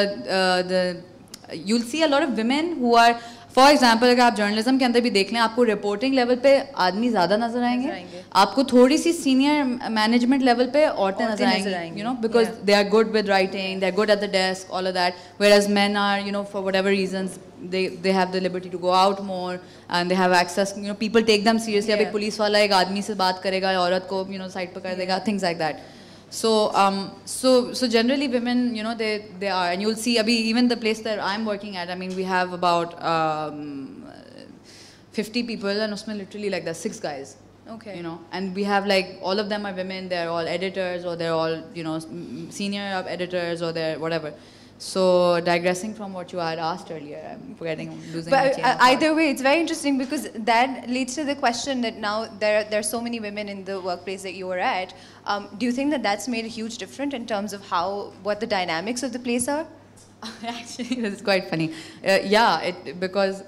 of you'll see a lot of women who are, for example, अगर आप journalism के अंदर भी देख लें, आपको reporting level पे आदमी ज़्यादा नजर आएंगे, आपको थोड़ी सी senior management level पे औरतें नजर आएंगी, you know, because they are good with writing, they're good at the desk, all of that, whereas men are, you know, for whatever reasons, they have the liberty to go out more and they have access, you know, people take them seriously. अब एक police वाला एक आदमी से बात करेगा, औरत को, you know, side पर कर देगा, things like that. So so generally women, you know, they are, and you'll see even the place that I'm working at, I mean we have about 50 people and usme literally like there's 6 guys. Okay. You know, and we have like all of them are women, they're all editors or they're all, you know, senior editors or they're whatever. So digressing from what you had asked earlier, I'm forgetting, I'm losing my chain of thought. Either way, it's very interesting because that leads to the question that now there are so many women in the workplace that you were at. Do you think that that's made a huge difference in terms of what the dynamics of the place are? Actually, this is quite funny. Because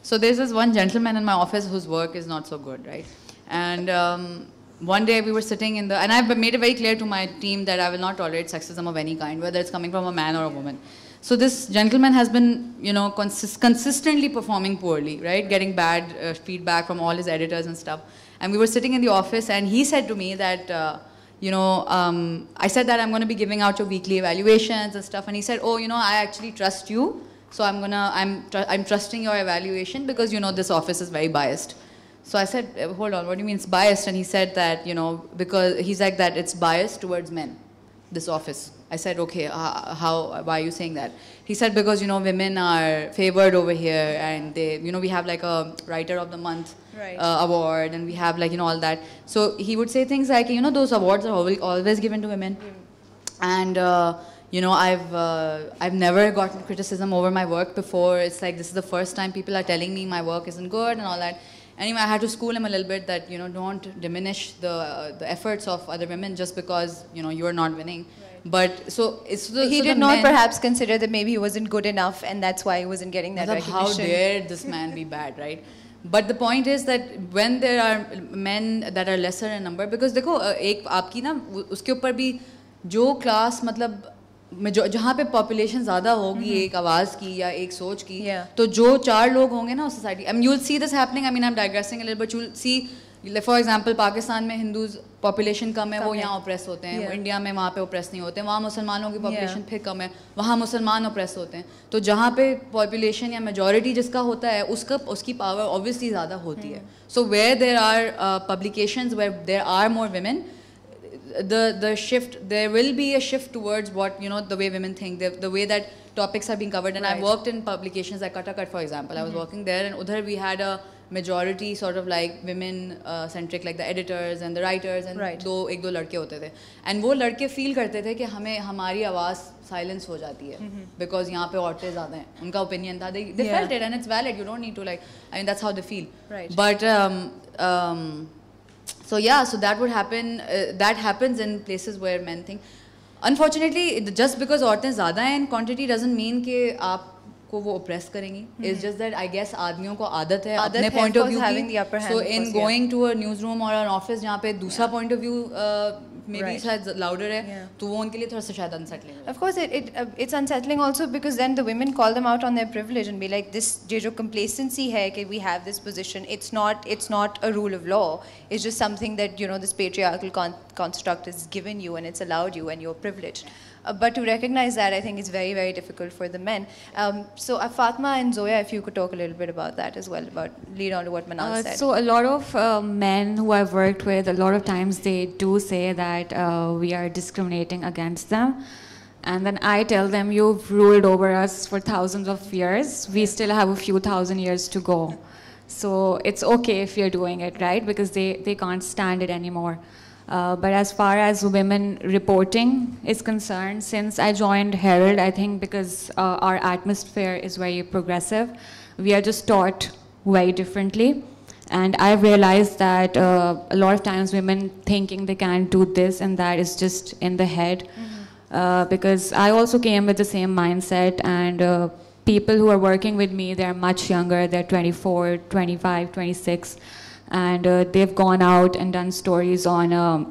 So there's this one gentleman in my office whose work is not so good, right? And one day we were sitting in the, and I've made it very clear to my team that I will not tolerate sexism of any kind, whether it's coming from a man or a woman. So this gentleman has been, you know, consistently performing poorly, right? Getting bad feedback from all his editors and stuff. And we were sitting in the office, and he said to me that, you know, I said that I'm going to be giving out your weekly evaluations and stuff. And he said, oh, you know, I actually trust you. So I'm trusting your evaluation because, you know, this office is very biased. So I said, hold on, what do you mean it's biased? And he said that, you know, because he's like that it's biased towards men, this office. I said, okay, why are you saying that? He said, because, you know, women are favored over here, and they, you know, we have like a Writer of the Month award, and we have like, you know, all that. So he would say things like, you know, those awards are always given to women. And, you know, I've never gotten criticism over my work before. It's like, this is the first time people are telling me my work isn't good and all that. Anyway, I had to school him a little bit that, you know, don't diminish the efforts of other women just because, you know, you're not winning. But so it's he did not perhaps consider that maybe he wasn't good enough, and that's why he wasn't getting that recognition. How dare this man be bad, right? But the point is that when there are men that are lesser in number, because देखो एक आपकी ना उसके ऊपर भी जो class मतलब जहाँ पे population ज़्यादा होगी एक आवाज़ की या एक सोच की, तो जो 4 लोग होंगे ना उस society, I mean you'll see this happening. I mean I'm digressing a little, but you'll see. For example, Pakistan में हिंदूज पॉपुलेशन कम है, वो यहाँ ऑप्रेस होते हैं. इंडिया में वहाँ पे ऑप्रेस नहीं होते हैं. वहाँ मुसलमानों की पॉपुलेशन फिर कम है, वहाँ मुसलमान ऑप्रेस होते हैं. तो जहाँ पे पॉपुलेशन या मेजॉरिटी जिसका होता है उसकी पावर ऑब्वियसली ज़्यादा होती है. So where there are publications where there are more women, the shift, there will be a shift towards what, you know, the way women think, the way that topics are being covered. And I worked in publications like Katakat, for example. I was working there, and udhar we had a majority sort of like women centric, like the editors and the writers, and एक दो लड़के होते थे. And वो लड़के feel करते थे कि हमें हमारी आवाज़ silence हो जाती है because यहाँ पे औरतें ज़्यादा हैं. उनका opinion था, they felt it, and it's valid. You don't need to like, I mean that's how they feel. But so yeah, so that would happen. That happens in places where men think. Unfortunately, just because औरतें ज़्यादा हैं in quantity doesn't mean कि आपको वो oppress करेंगी. It's just that I guess आदमियों को आदत है अपने point of view की. So in going to a newsroom or an office जहाँ पे दूसरा point of view maybe शायद louder है, तो वो उनके लिए थोड़ा सा शायद unsettling. Of course, it's unsettling also because then the women call them out on their privilege and be like, this जो complacency है कि we have this position, it's not a rule of law. It's just something that, you know, this patriarchal construct is given you and it's allowed you and you're privileged. But to recognize that, I think is very, very difficult for the men. So Fatma and Zoya, if you could talk a little bit about that as well, lead on to what Manal said. So a lot of men who I've worked with, a lot of times they do say that we are discriminating against them. And then I tell them, you've ruled over us for thousands of years. We still have a few thousand years to go. So it's okay if you're doing it, right? Because they can't stand it anymore. But as far as women reporting is concerned, since I joined Herald, I think because our atmosphere is very progressive, we are just taught very differently. And I've realized that a lot of times women thinking they can't do this and that is just in the head. Because I also came with the same mindset, and people who are working with me, they're much younger, they're 24, 25, 26. And they've gone out and done stories on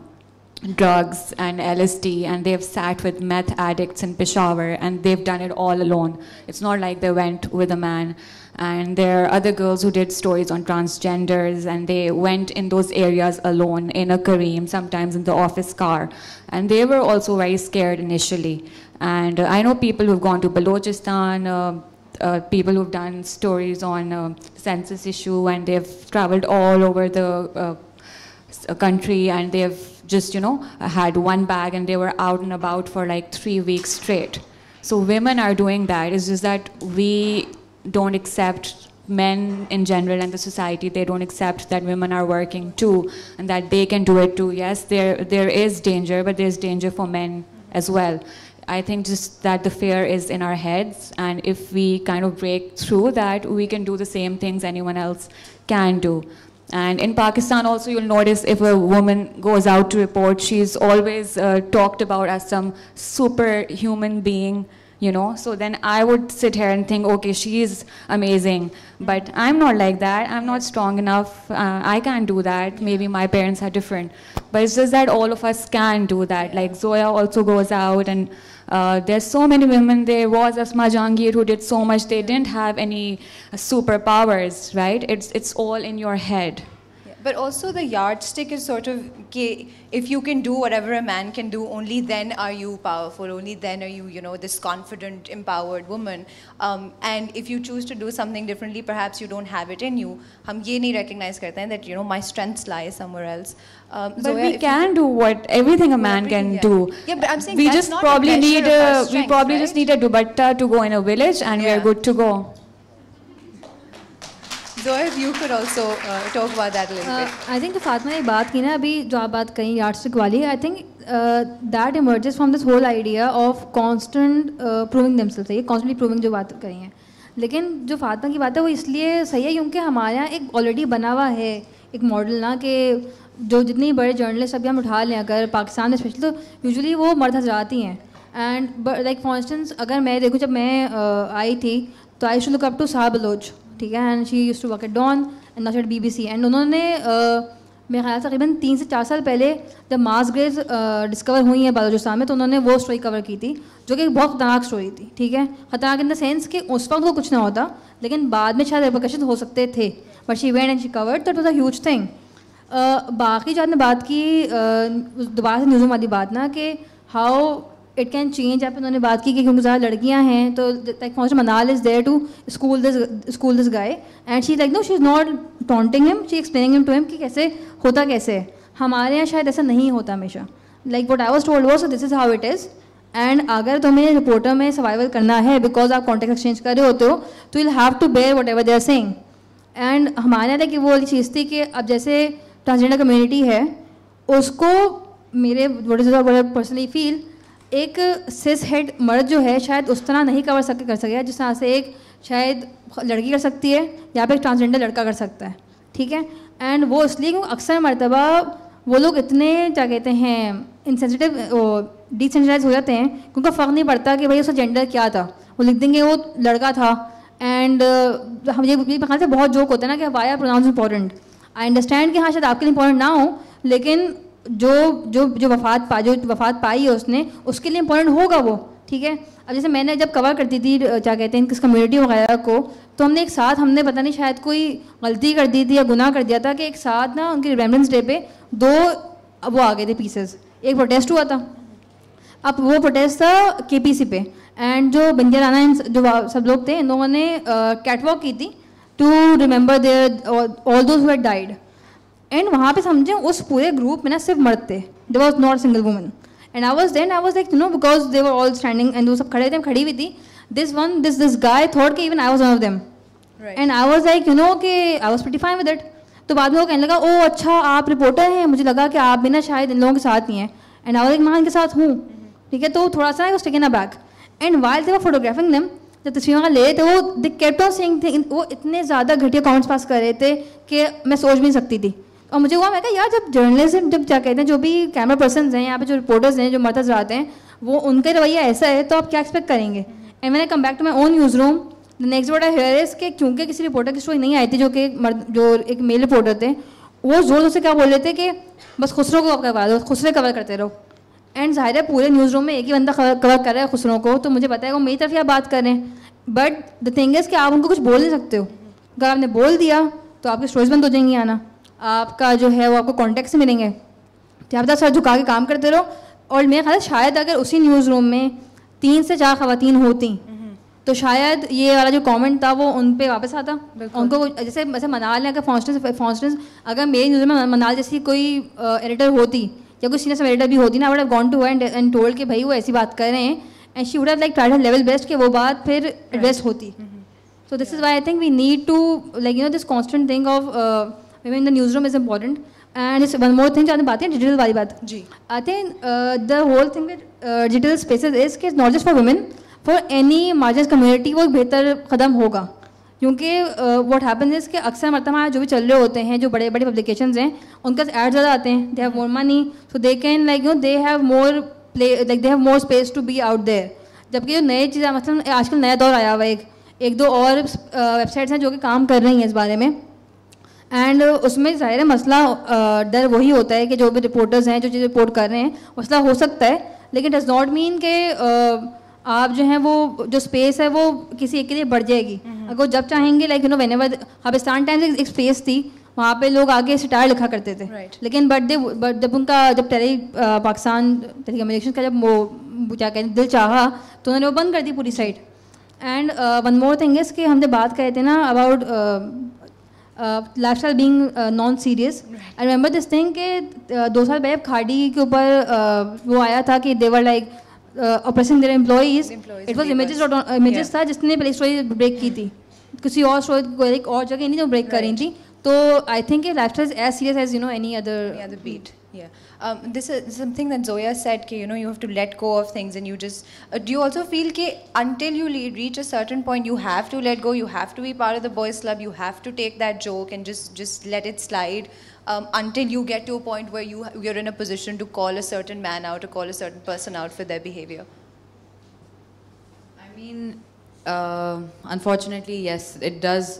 drugs and LSD, and they've sat with meth addicts in Peshawar, and they've done it all alone. It's not like they went with a man. And there are other girls who did stories on transgenders, and they went in those areas alone, in a Kareem, sometimes in the office car. And they were also very scared initially. And I know people who've gone to Balochistan, people who've done stories on census issue, and they've traveled all over the country, and they've just, you know, had one bag and they were out and about for like 3 weeks straight. So women are doing that. It's just that we don't accept, men in general and the society, they don't accept that women are working too and that they can do it too. Yes, there is danger, but there's danger for men as well. I think just that the fear is in our heads, and if we kind of break through that, we can do the same things anyone else can do. And in Pakistan also, you'll notice if a woman goes out to report, she's always talked about as some superhuman being, you know. So then I would sit here and think, okay, she is amazing, but I'm not like that. I'm not strong enough. I can't do that. Maybe my parents are different, but it's just that all of us can do that. Like Zoya also goes out, and there's so many women. There was Asma Jahangir who did so much. They didn't have any superpowers, right? It's all in your head. But also the yardstick is sort of, if you can do whatever a man can do, only then are you powerful, only then are you, you know, this confident, empowered woman. And if you choose to do something differently, perhaps you don't have it in you. हम ये नहीं recognize करते हैं that, you know, my strengths lie somewhere else. But Zoya, we can do everything a man can do. Yeah, but I'm saying we that's just not probably a need measure of our strength, we probably just right? need a dupatta to go in a village, and we are good to go. Zoya, if you could also talk about that a little bit. I think जो फातिमा ने बात की ना अभी जो आप बात कही यार्डस्टिक वाली, I think that emerges from this whole idea of constant proving themselves. ये constantly proving जो बात करी है, लेकिन जो फातिमा की बात है वो इसलिए सही है क्योंकि हमारे यहाँ एक ऑलरेडी बना हुआ है एक मॉडल ना कि जो जितने बड़े जर्नलिस्ट अभी हम उठा लें अगर पाकिस्तान में स्पेशली, तो यूजुअली वो मर्द हजरात ही हैं. एंड लाइक फॉर इंस्टेंस अगर मैं देखूँ जब मैं आई थी तो I should look up to Saha Baloch, ठीक है, and she used to work at Dawn and now at BBC. And उन्होंने मेरे ख्याल से तकरीबन 3 से 4 साल पहले जब मास ग्रेव्स डिस्कवर हुई हैं बलोचिस्तान में, तो उन्होंने वो स्टोरी कवर की थी जो कि बहुत खतरनाक स्टोरी थी, ठीक है. खतरनाक इन द सेंस कि उस वक्त वो कुछ ना होता, लेकिन बाद में शायद रिपरकशन हो सकते थे, but she went and she covered, that was a huge thing. बाकी जो आपने बात की दोबारा से न्यूज़ वाली बात ना कि हाउ इट कैन चेंज, आप उन्होंने बात की कि क्योंकि ज़्यादा लड़कियां हैं तो like for Manal is there to school this guy and she like no she is not taunting him, she explaining him to him कि कैसे होता कैसे है. हमारे यहाँ शायद ऐसा नहीं होता हमेशा. Like what I was told was this is how it is, and अगर तुम्हें रिपोर्टर में सर्वाइवल करना है बिकॉज आप कॉन्टेक्ट एक्सचेंज कर रहे होते हो तो you will have to bear whatever they are saying. And हमारे यहाँ कि वो वाली चीज़ थी कि अब जैसे ट्रांसजेंडर कम्युनिटी है उसको मेरे पर्सनली फील एक सिस हेड मर्द जो है शायद उस तरह नहीं कर सकेगा जिस तरह से एक शायद लड़की कर सकती है या फिर एक ट्रांसजेंडर लड़का कर सकता है, ठीक है. एंड वो इसलिए क्योंकि अक्सर मरतबा वो लोग इतने क्या कहते हैं इनसेंसिटिव डिसेंसिटाइज हो जाते हैं कि उनको फ़र्क नहीं पड़ता कि भाई उसका जेंडर क्या था, वो लिख देंगे वो लड़का था. एंड हम ये ख्याल से बहुत जोक होता है ना कि why are pronounce important. I understand कि हाँ शायद आपके लिए इंपॉर्टेंट ना हो, लेकिन जो वफात पाई है उसने उसके लिए इंपॉर्टेंट होगा वो, ठीक है. अब जैसे मैंने जब कवर करती थी क्या कहते हैं किस कम्युनिटी वगैरह को, तो हमने एक साथ हमने पता नहीं शायद कोई गलती कर दी थी या गुनाह कर दिया था कि एक साथ ना उनके रिमेम्बरेंस डे पे 2 वो आ गए थे पीसेस. एक प्रोटेस्ट हुआ था, अब वो प्रोटेस्ट था KPC पे, एंड जो बंजर राना जो सब लोग थे इन लोगों ने कैटवॉक की थी to remember there all those who had died. And वहाँ पे समझे उस पूरे ग्रुप में ना सिर्फ मर्द थे, there was not single woman. And I was like you know because they were all standing and वो सब खड़े थे, खड़ी हुई थी. दिस गाय थॉट कि even I was one of them, and I was like you know कि I was pretty fine with it. तो बाद में वो कहने लगा ओ अच्छा आप रिपोर्टर हैं, मुझे लगा कि आप भी ना शायद इन लोगों के साथ ही हैं. एंड आई वाज लाइक मैं इनके साथ हूँ, ठीक है. तो थोड़ा सा taken a back. And while they were photographing them, जब तस्वीरें ले रहे थे वो दे केप्ट ऑन सेइंग थे, वो इतने ज़्यादा घटिया कमेंट्स पास कर रहे थे कि मैं सोच भी नहीं सकती थी. और मुझे हुआ मैं कहा यार जब जर्नलिज्म जब क्या कहते हैं जो भी कैमरा पर्सन हैं यहाँ पे जो रिपोर्टर्स हैं जो मर्द हज़रात हैं वो उनका रवैया ऐसा है तो आप क्या एक्सपेक्ट करेंगे. एंड मैंने come back to my own newsroom, the next what I hear is कि क्योंकि किसी रिपोर्टर की स्टोरी नहीं आई थी जो एक मेल रिपोर्टर थे, वो जोर से क्या बोल रहे थे कि बस खुसरो को करवा दो, खुसरे कवर करते रहो. एंड जाहिर है पूरे न्यूज़ रूम में एक ही बंदा कवर कर रहा है खुसरों को, तो मुझे पता है वो मेरी तरफ ही आप बात कर रहे हैं. बट द थिंग इज़ कि आप उनको कुछ बोल नहीं सकते हो. अगर आपने बोल दिया तो आपकी स्टोरीज बंद हो जाएंगी आना, आपका जो है वो आपको कॉन्टेक्ट से मिलेंगे, तो आप सर झुका के काम करते रहो. और मेरे ख्याल शायद अगर उसी न्यूज़ रूम में 3 से 4 ख़वातीन होती तो शायद ये वाला जो कमेंट था वो उन पे वापस आता. उनको जैसे मनाल है, अगर फॉन्स्टेंस अगर मेरी न्यूज़ में मनाल जैसी कोई एडिटर होती या कोई सीनियर सब एडिटर भी होती ना, I would have gone to her and told कि भाई वो ऐसी बात कर रहे हैं, and she would have like tried her level best कि वो बात फिर एड्रेस होती. So this is why I think we need to like you know this constant thing of maybe in the newsroom is important. And it's one more thing जो आपने बात है digital वाली बात जी. I think the whole thing with digital spaces is कि not just for women, for any marginalized community वो एक बेहतर कदम होगा. क्योंकि what happens is कि अक्सर मतलब जो भी चल रहे होते हैं जो बड़े बड़े पब्लिकेशंस हैं उनका एड ज़्यादा आते हैं, they have more money so they can like you know they have more play, like they have more space to be out there. जबकि जो नई चीज़ें मतलब आजकल नया दौर आया हुआ है, एक दो और वेबसाइट्स हैं जो कि काम कर रही हैं इस बारे में, एंड उसमें ज़ाहिर है मसला डर वही होता है कि जो भी रिपोर्टर्स हैं जो चीज़ रिपोर्ट कर रहे हैं मसला हो सकता है, लेकिन डज नॉट मीन के आप जो हैं वो जो स्पेस है वो किसी एक के लिए बढ़ जाएगी। अगर जब चाहेंगे लाइक व्हेनेवर पाकिस्तान टाइम्स एक स्पेस थी, वहाँ पे लोग आगे सिटार लिखा करते थे, लेकिन बट जब उनका जब पाकिस्तान टेलीकम्युनिकेशन का जब वो क्या कहते हैं दिल चाहा तो उन्होंने वो बंद कर दी पूरी site. And one more thing is कि हम जब बात करते हैं ना about lifestyle being non serious, I remember this thing कि 2 साल पहले खाड़ी के ऊपर वो आया था कि they were like oppressing their employees, it was images था जिसने पहले स्टोरी ब्रेक की थी, किसी और स्टोरी एक और जगह नहीं जो ब्रेक कर रही थी। तो I think lifestyle is as serious as any other beat. Yeah. This is something that Zoya said, you have to let go of things, and you just do you also feel until you reach a certain point you have to let go, you have to be part of the boys club, you have to take that joke and just let it slide until you get to a point where you're in a position to call a certain man out or call a certain person out for their behavior? I mean, unfortunately, yes, it does.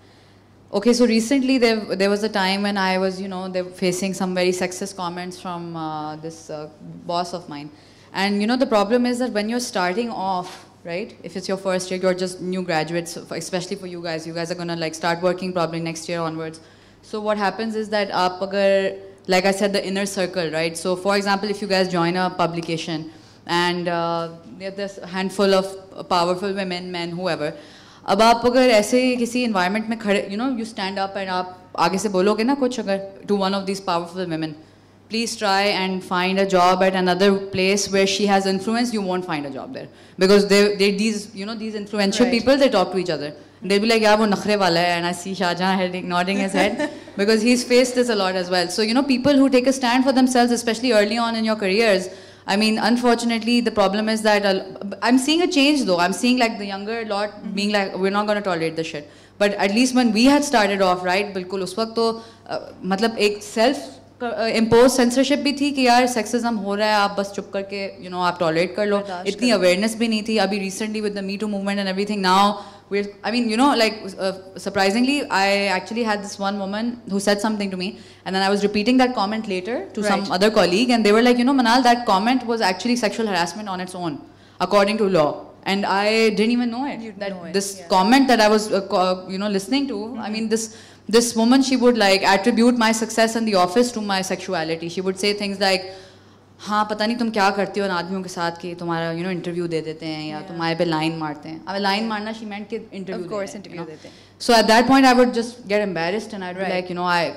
Okay, so recently there was a time when I was, they were facing some very sexist comments from this boss of mine. And, the problem is that when you're starting off, right, if it's your first year, you're just new graduates, especially for you guys are going to start working probably next year onwards. So what happens is that like I said, the inner circle, right? So for example, if you guys join a publication and there's a handful of powerful women, men, whoever, अब आप अगर ऐसे किसी environment में खड़े, you stand up and आप आगे से बोलोगे ना कुछ अगर to one of these powerful women, please try and find a job at another place where she has influence. You won't find a job there because they these these influential people, they talk to each other. They'll be like, yeah, वो नखरे वाला है, and I see Shahjahan nodding his head because he's faced this a lot as well. So people who take a stand for themselves, especially early on in your careers. I mean, unfortunately, the problem is that I'm seeing a change though. I'm seeing like the younger lot being like, we're not going to tolerate this shit. But at least when we had started off, right, बिल्कुल उस वक्त तो मतलब एक self imposed censorship भी थी कि यार sexism हो रहा है, आप बस चुप करके आप tolerate कर लो, इतनी awareness भी नहीं थी. अभी recently with the Me Too movement and everything, now I mean, surprisingly, I actually had this one woman who said something to me, and then I was repeating that comment later to some other colleague, and they were like, Manal, that comment was actually sexual harassment on its own, according to law. And I didn't even know it. This comment that I was, listening to, I mean, this woman, she would attribute my success in the office to my sexuality. She would say things like, हाँ पता नहीं तुम क्या करती हो उन आदमियों के साथ कि तुम्हारा इंटरव्यू दे देते हैं या तुम्हारे पे लाइन मारते हैं. अब लाइन मारना she meant कि इंटरव्यू देते हैं. So at that point I would just get embarrassed and I'd be like,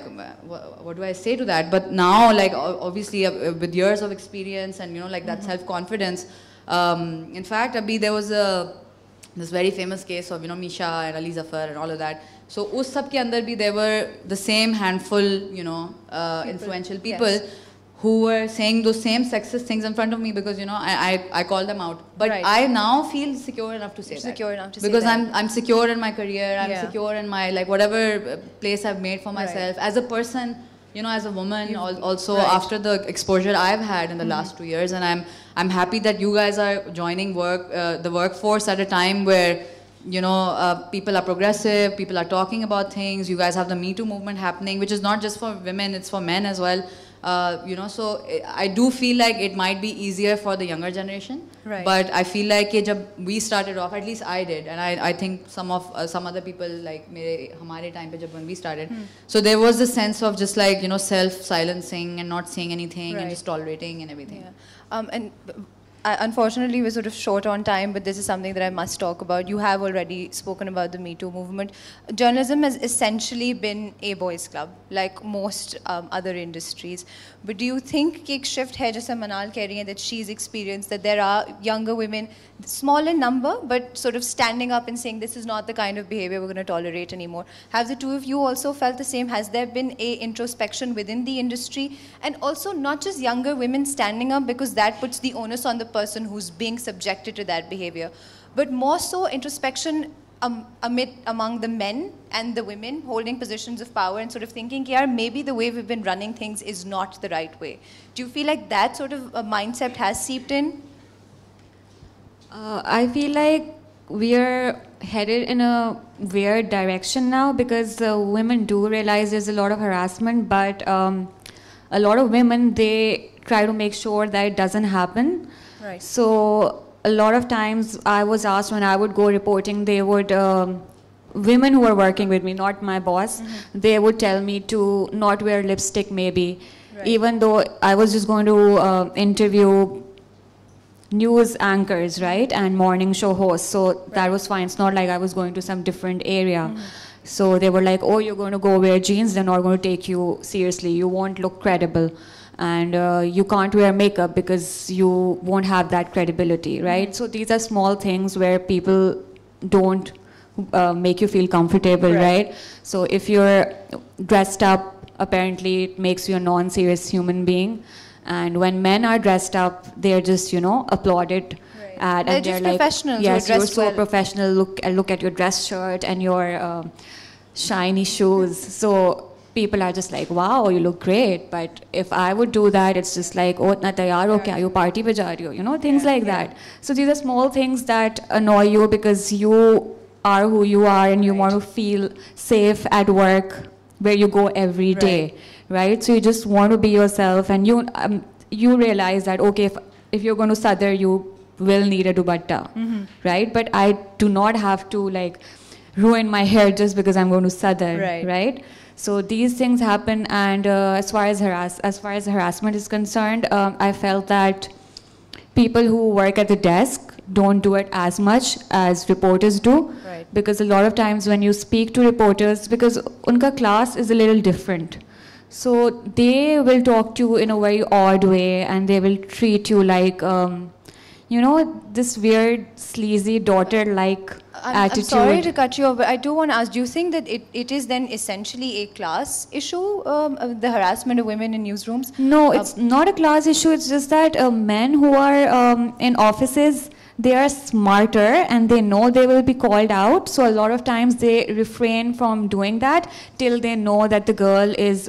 what do I say to that? But now obviously with years of experience and that self-confidence, in fact abhi there was this very famous case of Misha and Ali Zafar and all of that. So उस सब के अंदर भी there were the same handful influential people who were saying those same sexist things in front of me because I called them out. But I now feel secure enough to say that. Because I'm secure in my career, I'm secure in my whatever place I've made for myself as a person, as a woman also after the exposure I've had in the last 2 years, and I'm happy that you guys are joining the workforce at a time where people are progressive, people are talking about things. You guys have the Me Too movement happening, which is not just for women, it's for men as well. So I do feel like it might be easier for the younger generation. But I feel like जब we started off, at least I did, and I think some other people like हमारे time पे जब when we started, so there was this sense of just self-silencing and not saying anything and just tolerating and everything. And unfortunately, we're sort of short on time, but this is something that I must talk about. You have already spoken about the Me Too movement. Journalism has essentially been a boys' club, like most other industries. But do you think कि एक shift है जैसे मनाल कह रही हैं that she's experienced, that there are younger women, small in number, but sort of standing up and saying this is not the kind of behavior we're going to tolerate anymore. Have the two of you also felt the same? Has there been a introspection within the industry? And also not just younger women standing up, because that puts the onus on the person who's being subjected to that behavior, but more so introspection among the men and the women holding positions of power and sort of thinking, yeah, maybe the way we've been running things is not the right way. Do you feel like that sort of a mindset has seeped in? I feel like we are headed in a weird direction now because women do realize there's a lot of harassment, but a lot of women, they try to make sure that it doesn't happen. Right. So a lot of times I was asked when I would go reporting, they would, women who were working with me, not my boss, they would tell me to not wear lipstick maybe, even though I was just going to interview news anchors, right, and morning show hosts, so that was fine. It's not like I was going to some different area. So they were like, oh, you're going to go wear jeans, they're not going to take you seriously, you won't look credible, and you can't wear makeup because you won't have that credibility, right? So these are small things where people don't make you feel comfortable, right? So if you're dressed up, apparently it makes you a non-serious human being. And when men are dressed up, they're just, applauded. And They're just like, professionals. yes, who are you're dressed so well. professional. Look at your dress shirt and your shiny shoes. So people are just like, wow, you look great. But if I would do that, it's just like, oh, itna taiyar ho kya? You party pe ja rahi ho? Things like that. So these are small things that annoy you because you are who you are and you want to feel safe at work where you go every day. Right, so you just want to be yourself, and you realize that okay, if you're going to sadar, you will need a dupatta, right? But I do not have to like ruin my hair just because I'm going to sadar, right? So these things happen, and as far as harassment is concerned, I felt that people who work at the desk don't do it as much as reporters do, because a lot of times when you speak to reporters, because unka class is a little different. So they will talk to you in a very odd way, and they will treat you like, this weird, sleazy, daughter-like attitude. I'm sorry to cut you off, but I do want to ask, do you think that it is then essentially a class issue, the harassment of women in newsrooms? No, it's not a class issue. It's just that men who are in offices, they are smarter and they know they will be called out. So a lot of times they refrain from doing that till they know that the girl is,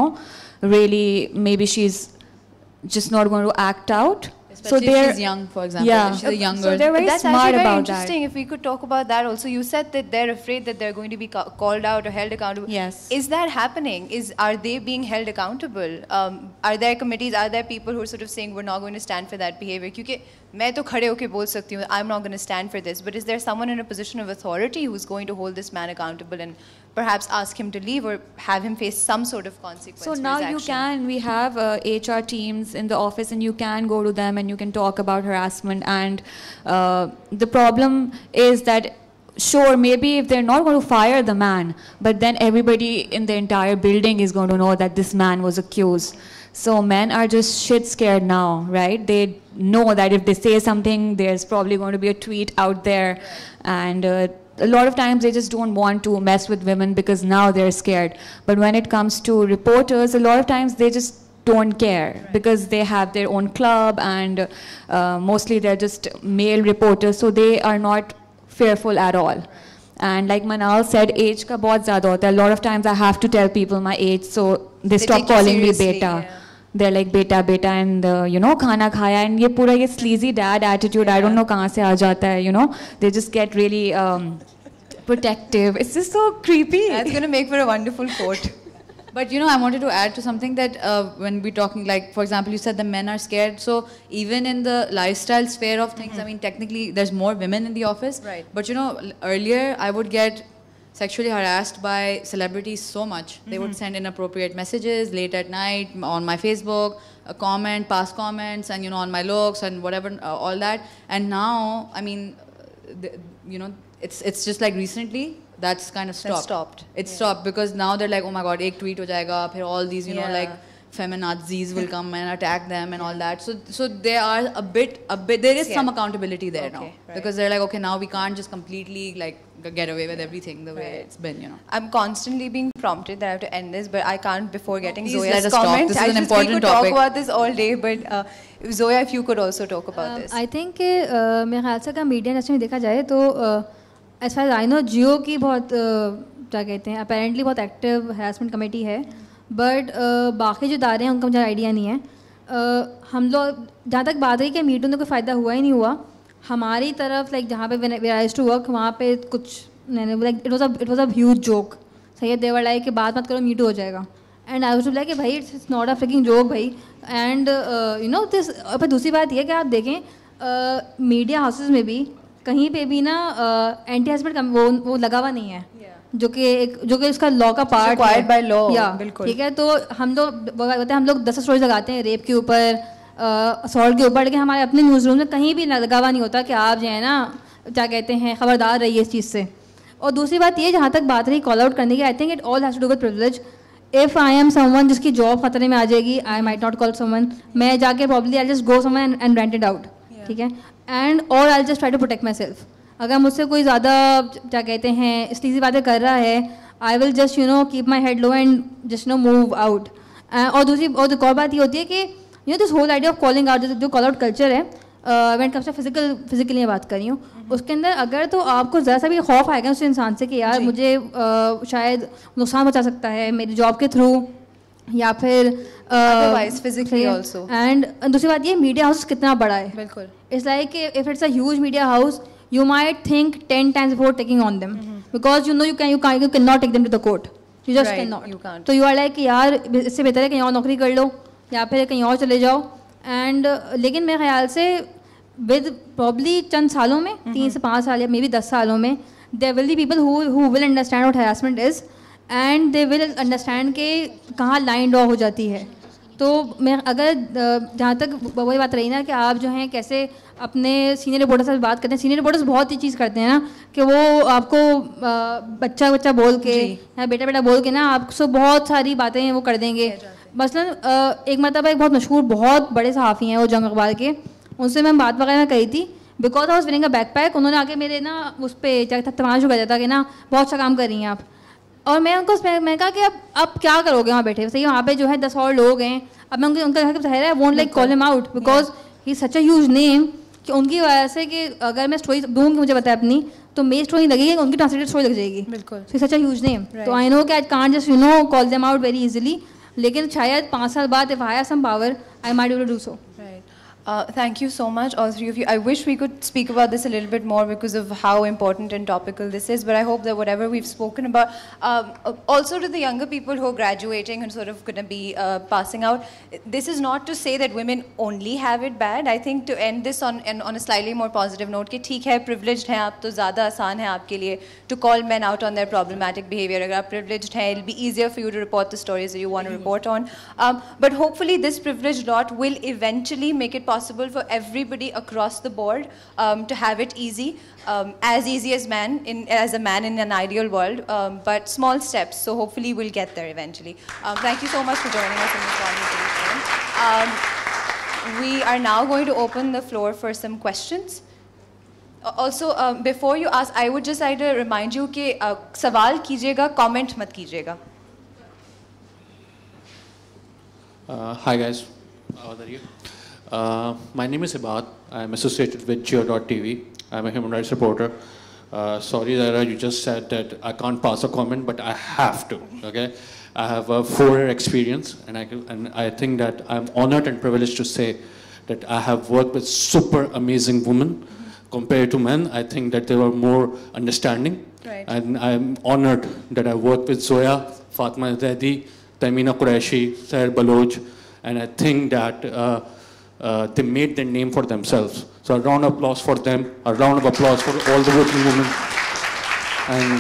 really, maybe she's just not going to act out. Especially if she's young, for example. Yeah. If she's a young girl. So they're very That's smart actually very about interesting. that. If we could talk about that also. You said that they're afraid that they're going to be called out or held accountable. Yes. Is that happening? Are they being held accountable? Are there committees, are there people who are sort of saying we're not going to stand for that behavior? Because मैं तो खड़े होके बोल सकती हूँ, I'm not going to stand for this. But is there someone in a position of authority who's going to hold this man accountable and perhaps ask him to leave or have him face some sort of consequence? So for now his action? we have HR teams in the office, and you can go to them and you can talk about harassment. And the problem is that, sure, maybe if they're not going to fire the man, but then everybody in the entire building is going to know that this man was accused. So men are just shit scared now, right? They know that if they say something, there's probably going to be a tweet out there. And a lot of times they just don't want to mess with women because now they're scared. But when it comes to reporters, a lot of times they just don't care because they have their own club, and mostly they're just male reporters, so they are not fearful at all. And like Manal said, age ka bahut zyada hota hai. A lot of times I have to tell people my age, so they stop take you calling me seriously, beta. yeah. They're like beta, beta, and khana khaya, and ye pura ye sleazy dad attitude, I don't know kahan se aa jata hai, They just get really protective. It's just so creepy. That's going to make for a wonderful quote. But I wanted to add to something that when we're talking, like, for example, you said the men are scared. So even in the lifestyle sphere of things, I mean, technically there's more women in the office. Right. But earlier I would get sexually harassed by celebrities so much. They would send inappropriate messages late at night on my Facebook, a comment, past comments, and on my looks and whatever, all that. And now, I mean, it's just like recently. That's kind of stopped. It's stopped because now they're like, oh my god, ek tweet ho jayega, phir all these, like feminazis will come and attack them and all that. So they are a bit. There is some accountability there now because they're like, okay, now we can't just completely like get away with everything the way it's been. I'm constantly being prompted that I have to end this, but I can't before getting Please Zoya's let us talk. comment. This is an important we could topic. talk about this all day, but Zoya, if you could also talk about this. I think मेरे ख्याल से अगर media industry में देखा जाए तो as far I know जियो की बहुत क्या कहते हैं अपेरेंटली बहुत एक्टिव हरासमेंट कमेटी है, बट बाकी जो इदारे हैं उनका मुझे आइडिया नहीं है. हम लोग जहाँ तक बात रही कि मीटू में कोई फ़ायदा हुआ ही नहीं हुआ, हमारी तरफ लाइक जहाँ पे वे आई टू वर्क वहाँ पे कुछ like it was a huge joke. सही है, देवर लाइक कि बात मत करो मीटू हो जाएगा. एंड आई वाज लाइक कि भाई it's not a freaking joke भाई. And you know this. पर दूसरी बात यह कि आप देखें मीडिया हाउसेस में भी कहीं पे भी ना एंटी हस्बैंड वो लगा हुआ नहीं है, जो कि इसका लॉ का पार्ट है बाय लॉ. बिल्कुल ठीक है. तो हम लोग 10 स्टोरीज लगाते हैं रेप के ऊपर, असॉल्ट के ऊपर, लेकिन हमारे अपने न्यूज़ रूम में कहीं भी लगा हुआ नहीं होता कि आप जो है ना क्या कहते हैं खबरदार रहिए इस चीज़ से. और दूसरी बात ये जहाँ तक बात रही कॉल आउट करने की, I think it all has to do with privilege. If I am someone जिसकी जॉब खतरे में आ जाएगी, I might not call someone, मैं जाके probably I just go someone and rant it out. ठीक है. एंड और I just try to protect myself. अगर मुझसे कोई ज़्यादा क्या कहते हैं इस चीज़ बातें कर रहा है, I will just keep my head low and just move out. और दूसरी और एक और बात ये होती है कि this whole idea of calling out, जो कॉल आउट कल्चर है, व्हेन कम्स टू फिजिकली बात कर रही हूँ, उसके अंदर अगर तो आपको ज़रा सा भी खौफ आएगा उस इंसान से कि यार मुझे शायद नुकसान बचा सकता है मेरी जॉब के थ्रू या फिर फिजिकली ऑल्सो. एंड दूसरी बात ये मीडिया हाउस कितना बड़ा है. बिल्कुल. It's like if it's a huge media house, you might think 10 times before taking on them, because you cannot take them to the court. You just cannot. You can't. तो you are like यार इससे बेहतर है कहीं और नौकरी कर लो या फिर कहीं और चले जाओ. एंड लेकिन मेरे ख्याल से विद प्रॉब्ली चंद सालों में 3 से 5 साल या मे बी 10 सालों में there will be people who will understand what harassment is and they will understand कि कहाँ लाइन ड्रॉ हो जाती है. तो मैं अगर जहाँ तक वही बात रही ना कि आप जो हैं कैसे अपने सीनियर रिपोर्टर से बात करते हैं. सीनियर रिपोर्टर्स बहुत ही चीज़ करते हैं ना कि वो आपको बच्चा बोल के या बेटा बोल के ना आपको बहुत सारी बातें वो कर देंगे. मसलन एक मतलब एक बहुत मशहूर बहुत बड़े सहाफ़ी हैं वो जंग अखबार के, उनसे मैं बात वगैरह कही थी because I was wearing a backpack. उन्होंने आके मेरे ना उस पर तमाशा शुरू कर दिया था कि ना बहुत अच्छा काम कर रही हैं आप. और मैं कहा कि अब क्या करोगे वहाँ बैठे. सही वहाँ पे जो है 10 और लोग हैं. अब मैं उनका ज़ाहिर है won't like call him out because he such a huge name कि उनकी वजह से कि अगर मैं स्टोरी दूँगी मुझे पता है अपनी तो मेरी स्टोरी लगेगी उनकी ट्रांसलेटेड स्टोरी लग जाएगी. बिल्कुल. So such a huge name. तो आई नो कि I can't just call them out very easily, लेकिन शायद 5 साल बाद if I have some power I might be able to do so. Thank you so much, all three of you. I wish we could speak about this a little bit more because of how important and topical this is, but I hope that whatever we've spoken about, also to the younger people who are graduating and sort of going to be passing out, this is not to say that women only have it bad. I think to end this on a slightly more positive note, कि ठीक है privileged हैं आप तो ज़्यादा आसान है आपके लिए to call men out on their problematic behavior. अगर आप privileged हैं, it'll be easier for you to report the stories that you want to report on. But hopefully this privileged lot will eventually make it possible for everybody across the board to have it easy, as easy as as a man in an ideal world, but small steps. So hopefully we'll get there eventually. Thank you so much for joining us in this conversation. We are now going to open the floor for some questions. Also, before you ask, I would just like to remind you कि सवाल कीजिएगा, comment मत कीजिएगा. Hi guys, how are you? My name is Ibad. I'm associated with Geo.tv. I'm a human rights reporter. Sorry, Zara, you just said that I can't pass a comment, but I have to. Okay, I have a 4-year experience, and I think that I'm honored and privileged to say that I have worked with super amazing women compared to men. I think that they were more understanding, and I'm honored that I worked with Zoya, Fatma Zaidi, Tamina Qureshi, Sair Baloch, and I think that they made their name for themselves. So a round of applause for them, a round of applause for all the working women. And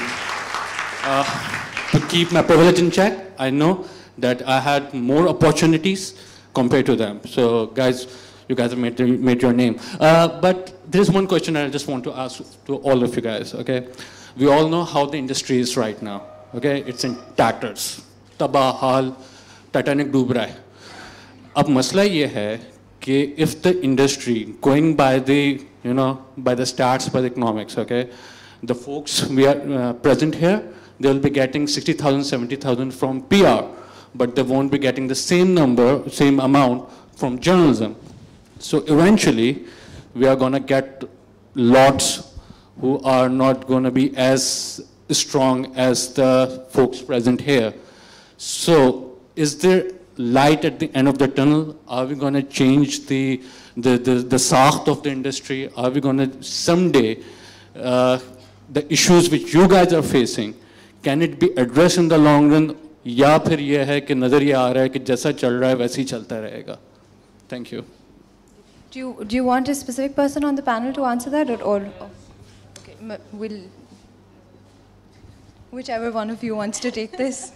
to keep my privilege in check, I know that I had more opportunities compared to them. So guys, you guys have made your name. But there's one question I just want to ask to all of you guys, okay? We all know how the industry is right now, okay? It's in tatters. Tabah hal, Titanic डूब रहा है. अब मसला ये है कि if the industry going by the by the stats, by the economics, okay, the folks we are present here, they will be getting 60,000, 70,000 from PR, but they won't be getting the same amount from journalism. So eventually we are going to get lots who are not going to be as strong as the folks present here. So is there light at the end of the tunnel? Are we going to change the sakht of the industry? Are we going to someday, the issues which you guys are facing, can it be addressed in the long run? या फिर ये है कि नज़र ये आ रहा है कि जैसा चल रहा है वैसे ही चलता रहेगा? Thank you. Do you want a specific person on the panel to answer that, or okay, we'll whichever one of you wants to take this.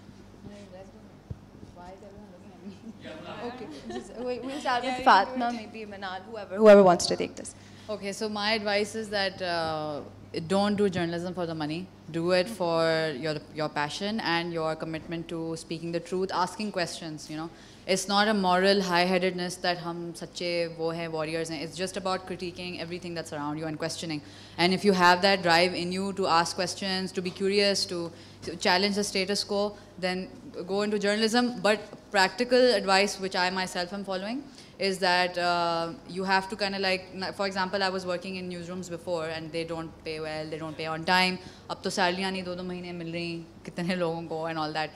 Okay, we'll start with Fatma, maybe Manal, whoever wants to take this. Okay, so my advice is that don't do journalism for the money. Do it for your passion and your commitment to speaking the truth, asking questions, you know. It's not a moral high-headedness that hum sache wo hai warriors hain. It's just about critiquing everything that's around you and questioning. And if you have that drive in you to ask questions, to be curious, to challenge the status quo, then go into journalism. But practical advice, which I myself am following, is that you have to kind of like, for example, I was working in newsrooms before and they don't pay well, they don't pay on time. Ab to salariyan hi 2-2 mahine mil rahi kitne logon ko and all that.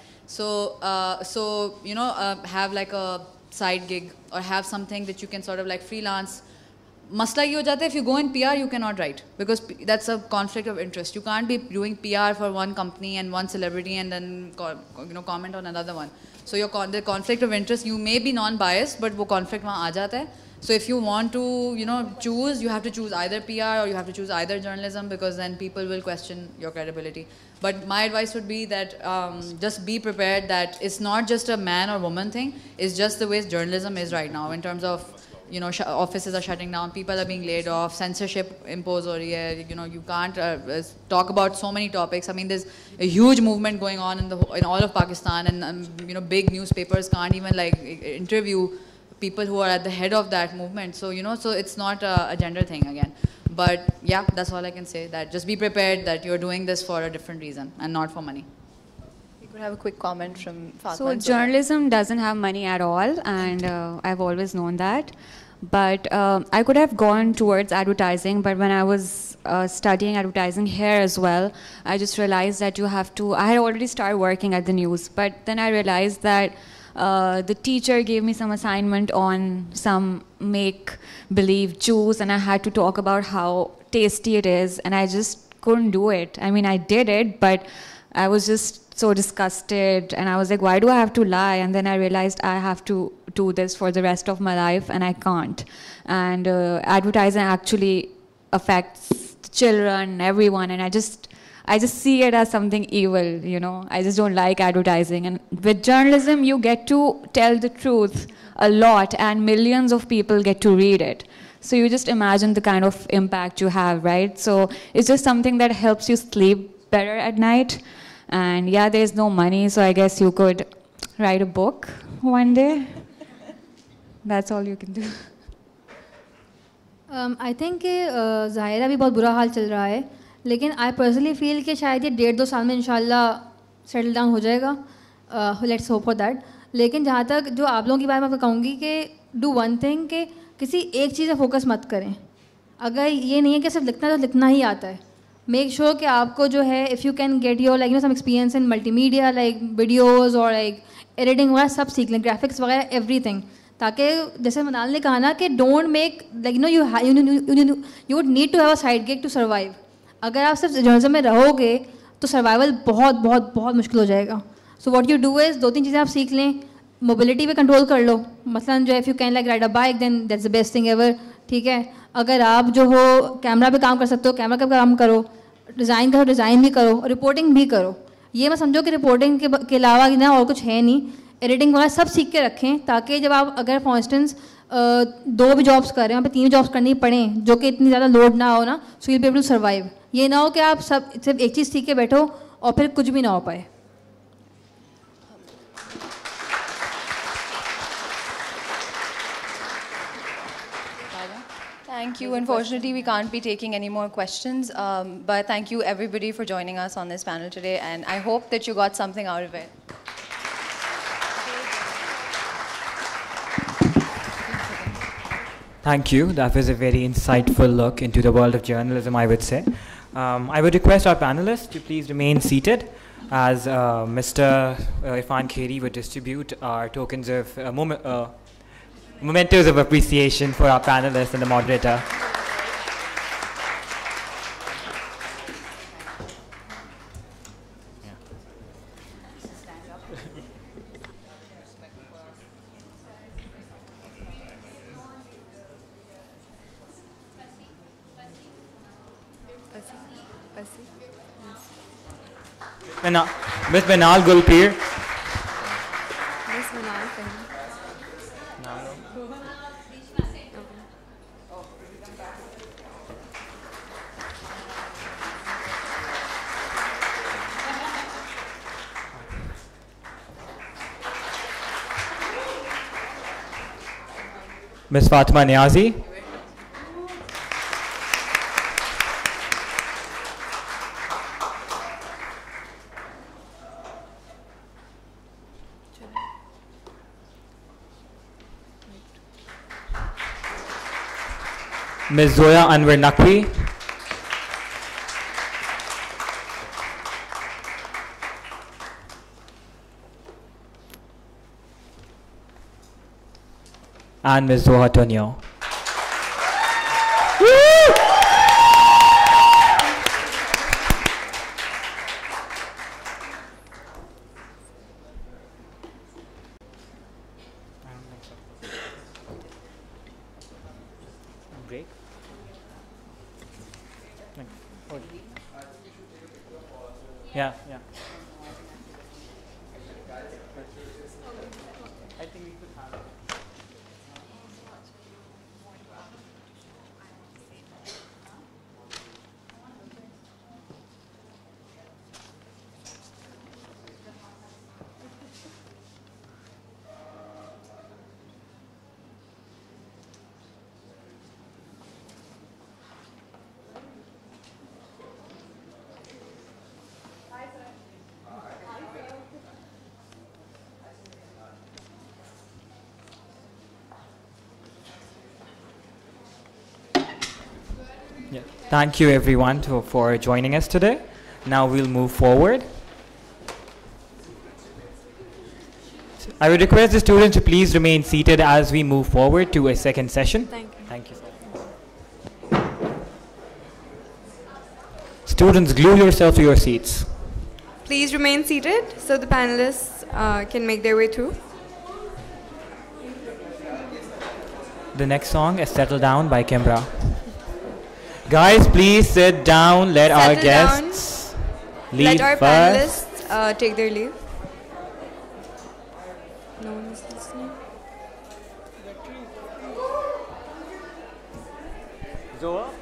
So you know, have like a side gig or have something that you can sort of like freelance. Masla ye ho jata hai, if you go in PR, you cannot write because that's a conflict of interest. You can't be doing PR for one company and one celebrity and then comment on another one. So the conflict of interest, you may be non-biased, but wo conflict wahan aa jata hai. So if you want to, choose, you have to choose either PR or you have to choose either journalism, because then people will question your credibility. But my advice would be that just be prepared that it's not just a man or woman thing. It's just the way journalism is right now in terms of, offices are shutting down, people are being laid off, censorship imposed or you can't talk about so many topics. I mean, there's a huge movement going on in all of Pakistan, and big newspapers can't even like interview people who are at the head of that movement. So so it's not a gender thing again. But yeah, that's all I can say. That just be prepared that you're doing this for a different reason and not for money. We could have a quick comment from Fatma. So journalism doesn't have money at all, and I've always known that. But I could have gone towards advertising, but when I was studying advertising here as well, I just realized that I had already started working at the news, but then I realized that the teacher gave me some assignment on some make-believe juice, and I had to talk about how tasty it is, and I just couldn't do it. I mean, I did it, but I was just so disgusted, and I was like, why do I have to lie? And then I realized I have to do this for the rest of my life, and I can't. And advertising actually affects children, everyone, and I just see it as something evil, I just don't like advertising. And with journalism, you get to tell the truth a lot, and millions of people get to read it. So you just imagine the kind of impact you have, right? So it's just something that helps you sleep better at night. And yeah, there's no money, so I guess you could write a book one day. That's all you can do. I think ज़ाहिर अभी बहुत बुरा हाल चल रहा है, लेकिन I personally feel कि शायद ये 1.5-2 साल में इंशाल्लाह सेटल डाउन हो जाएगा. Let's hope for that. लेकिन जहाँ तक जो आप लोगों की बात मैं कहूँगी कि do one thing कि किसी एक चीज़ पे फोकस मत करें. अगर ये नहीं है कि सिर्फ लिखना तो लिखना ही आता है. Make sure कि आपको जो है if you can get your some experience in multimedia like videos or like editing वगैरह सब सीख लें, graphics वगैरह everything. ताकि जैसे मनाल ने कहा ना कि don't make like you would need to have a side gig to survive. अगर आप सिर्फ जर्नलिज्म में रहोगे तो सर्वाइवल बहुत बहुत बहुत मुश्किल हो जाएगा. So what you do is 2-3 चीज़ें आप सीख लें. मोबिलिटी पे कंट्रोल कर लो. मसलन जो है if you can like ride a bike then that's the best thing ever. ठीक है. अगर आप जो हो कैमरा पे काम कर सकते हो कैमरा पे काम करो. डिज़ाइन करो डिज़ाइन भी करो और रिपोर्टिंग भी करो. ये मैं समझो कि रिपोर्टिंग के अलावा ना और कुछ है नहीं. एडिटिंग वगैरह सब सीख के रखें ताकि जब आप अगर फॉर इंस्टेंस 2 भी जॉब्स कर रहे हैं वहाँ पे 3 जॉब्स करनी पड़ें जो कि इतनी ज़्यादा लोड ना हो ना. So will be able to survive. ये ना हो कि आप सिर्फ एक चीज़ सीख के बैठो और फिर कुछ भी ना हो पाए. Thank you. Unfortunately, we can't be taking any more questions, but thank you everybody for joining us on this panel today, and I hope that you got something out of it. Thank you. That was a very insightful look into the world of journalism, I would say. I would request our panelists to please remain seated as Mr. Irfan Kheri would distribute our tokens of mementos of appreciation for our panelists and the moderator. Miss Manal Gulpir. Miss Manal Khan. Miss Fatima Niazi. Ms. Zoya Anwar Naqvi. And Ms. Zoha Tonio. Break. Yeah, yeah. I think we could have it. Yeah. Thank you everyone for joining us today. Now we'll move forward. I would request the students to please remain seated as we move forward to a second session. Thank you. Thank you. Students, glue yourself to your seats. Please remain seated so the panelists can make their way through. The next song is Settle Down by Kimbra. Guys, please sit down. Let our Settle guests leave Let our first. panelists take their leave. No one is listening. Zoa?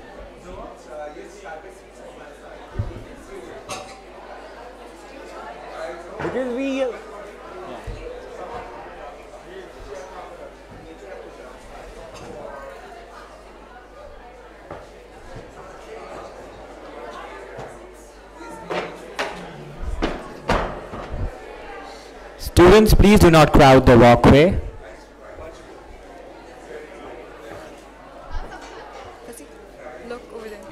Because we... Students, please do not crowd the walkway. Look over there.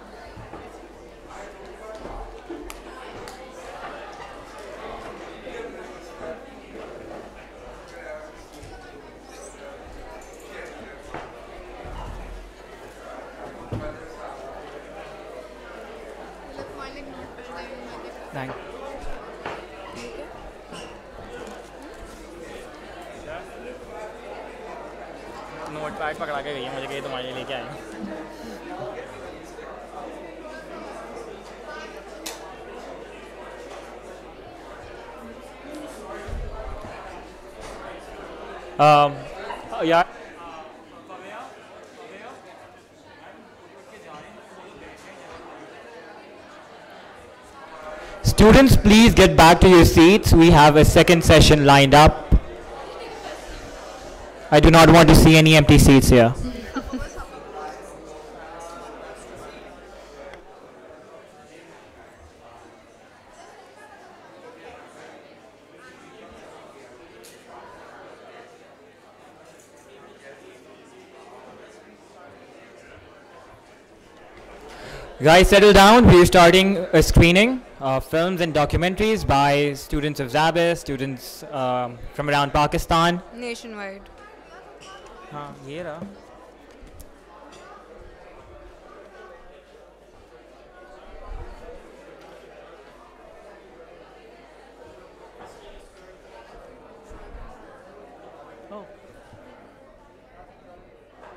Thank notepad पकड़ा के गई है मुझे कहीं तुम्हारे लिए लेके आए yeah. Students, please get back to your seats. We have a second session lined up. I do not want to see any empty seats here. Guys, settle down. We're starting a screening films and documentaries by students of Zabis, students from around Pakistan. Nationwide. ये रहा. Oh.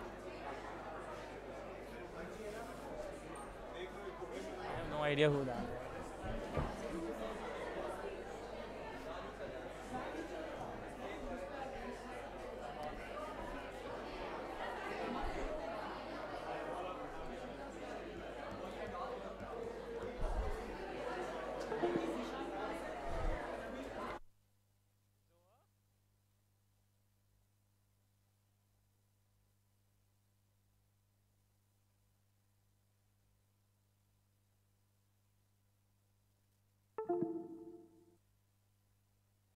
I have no idea who that is.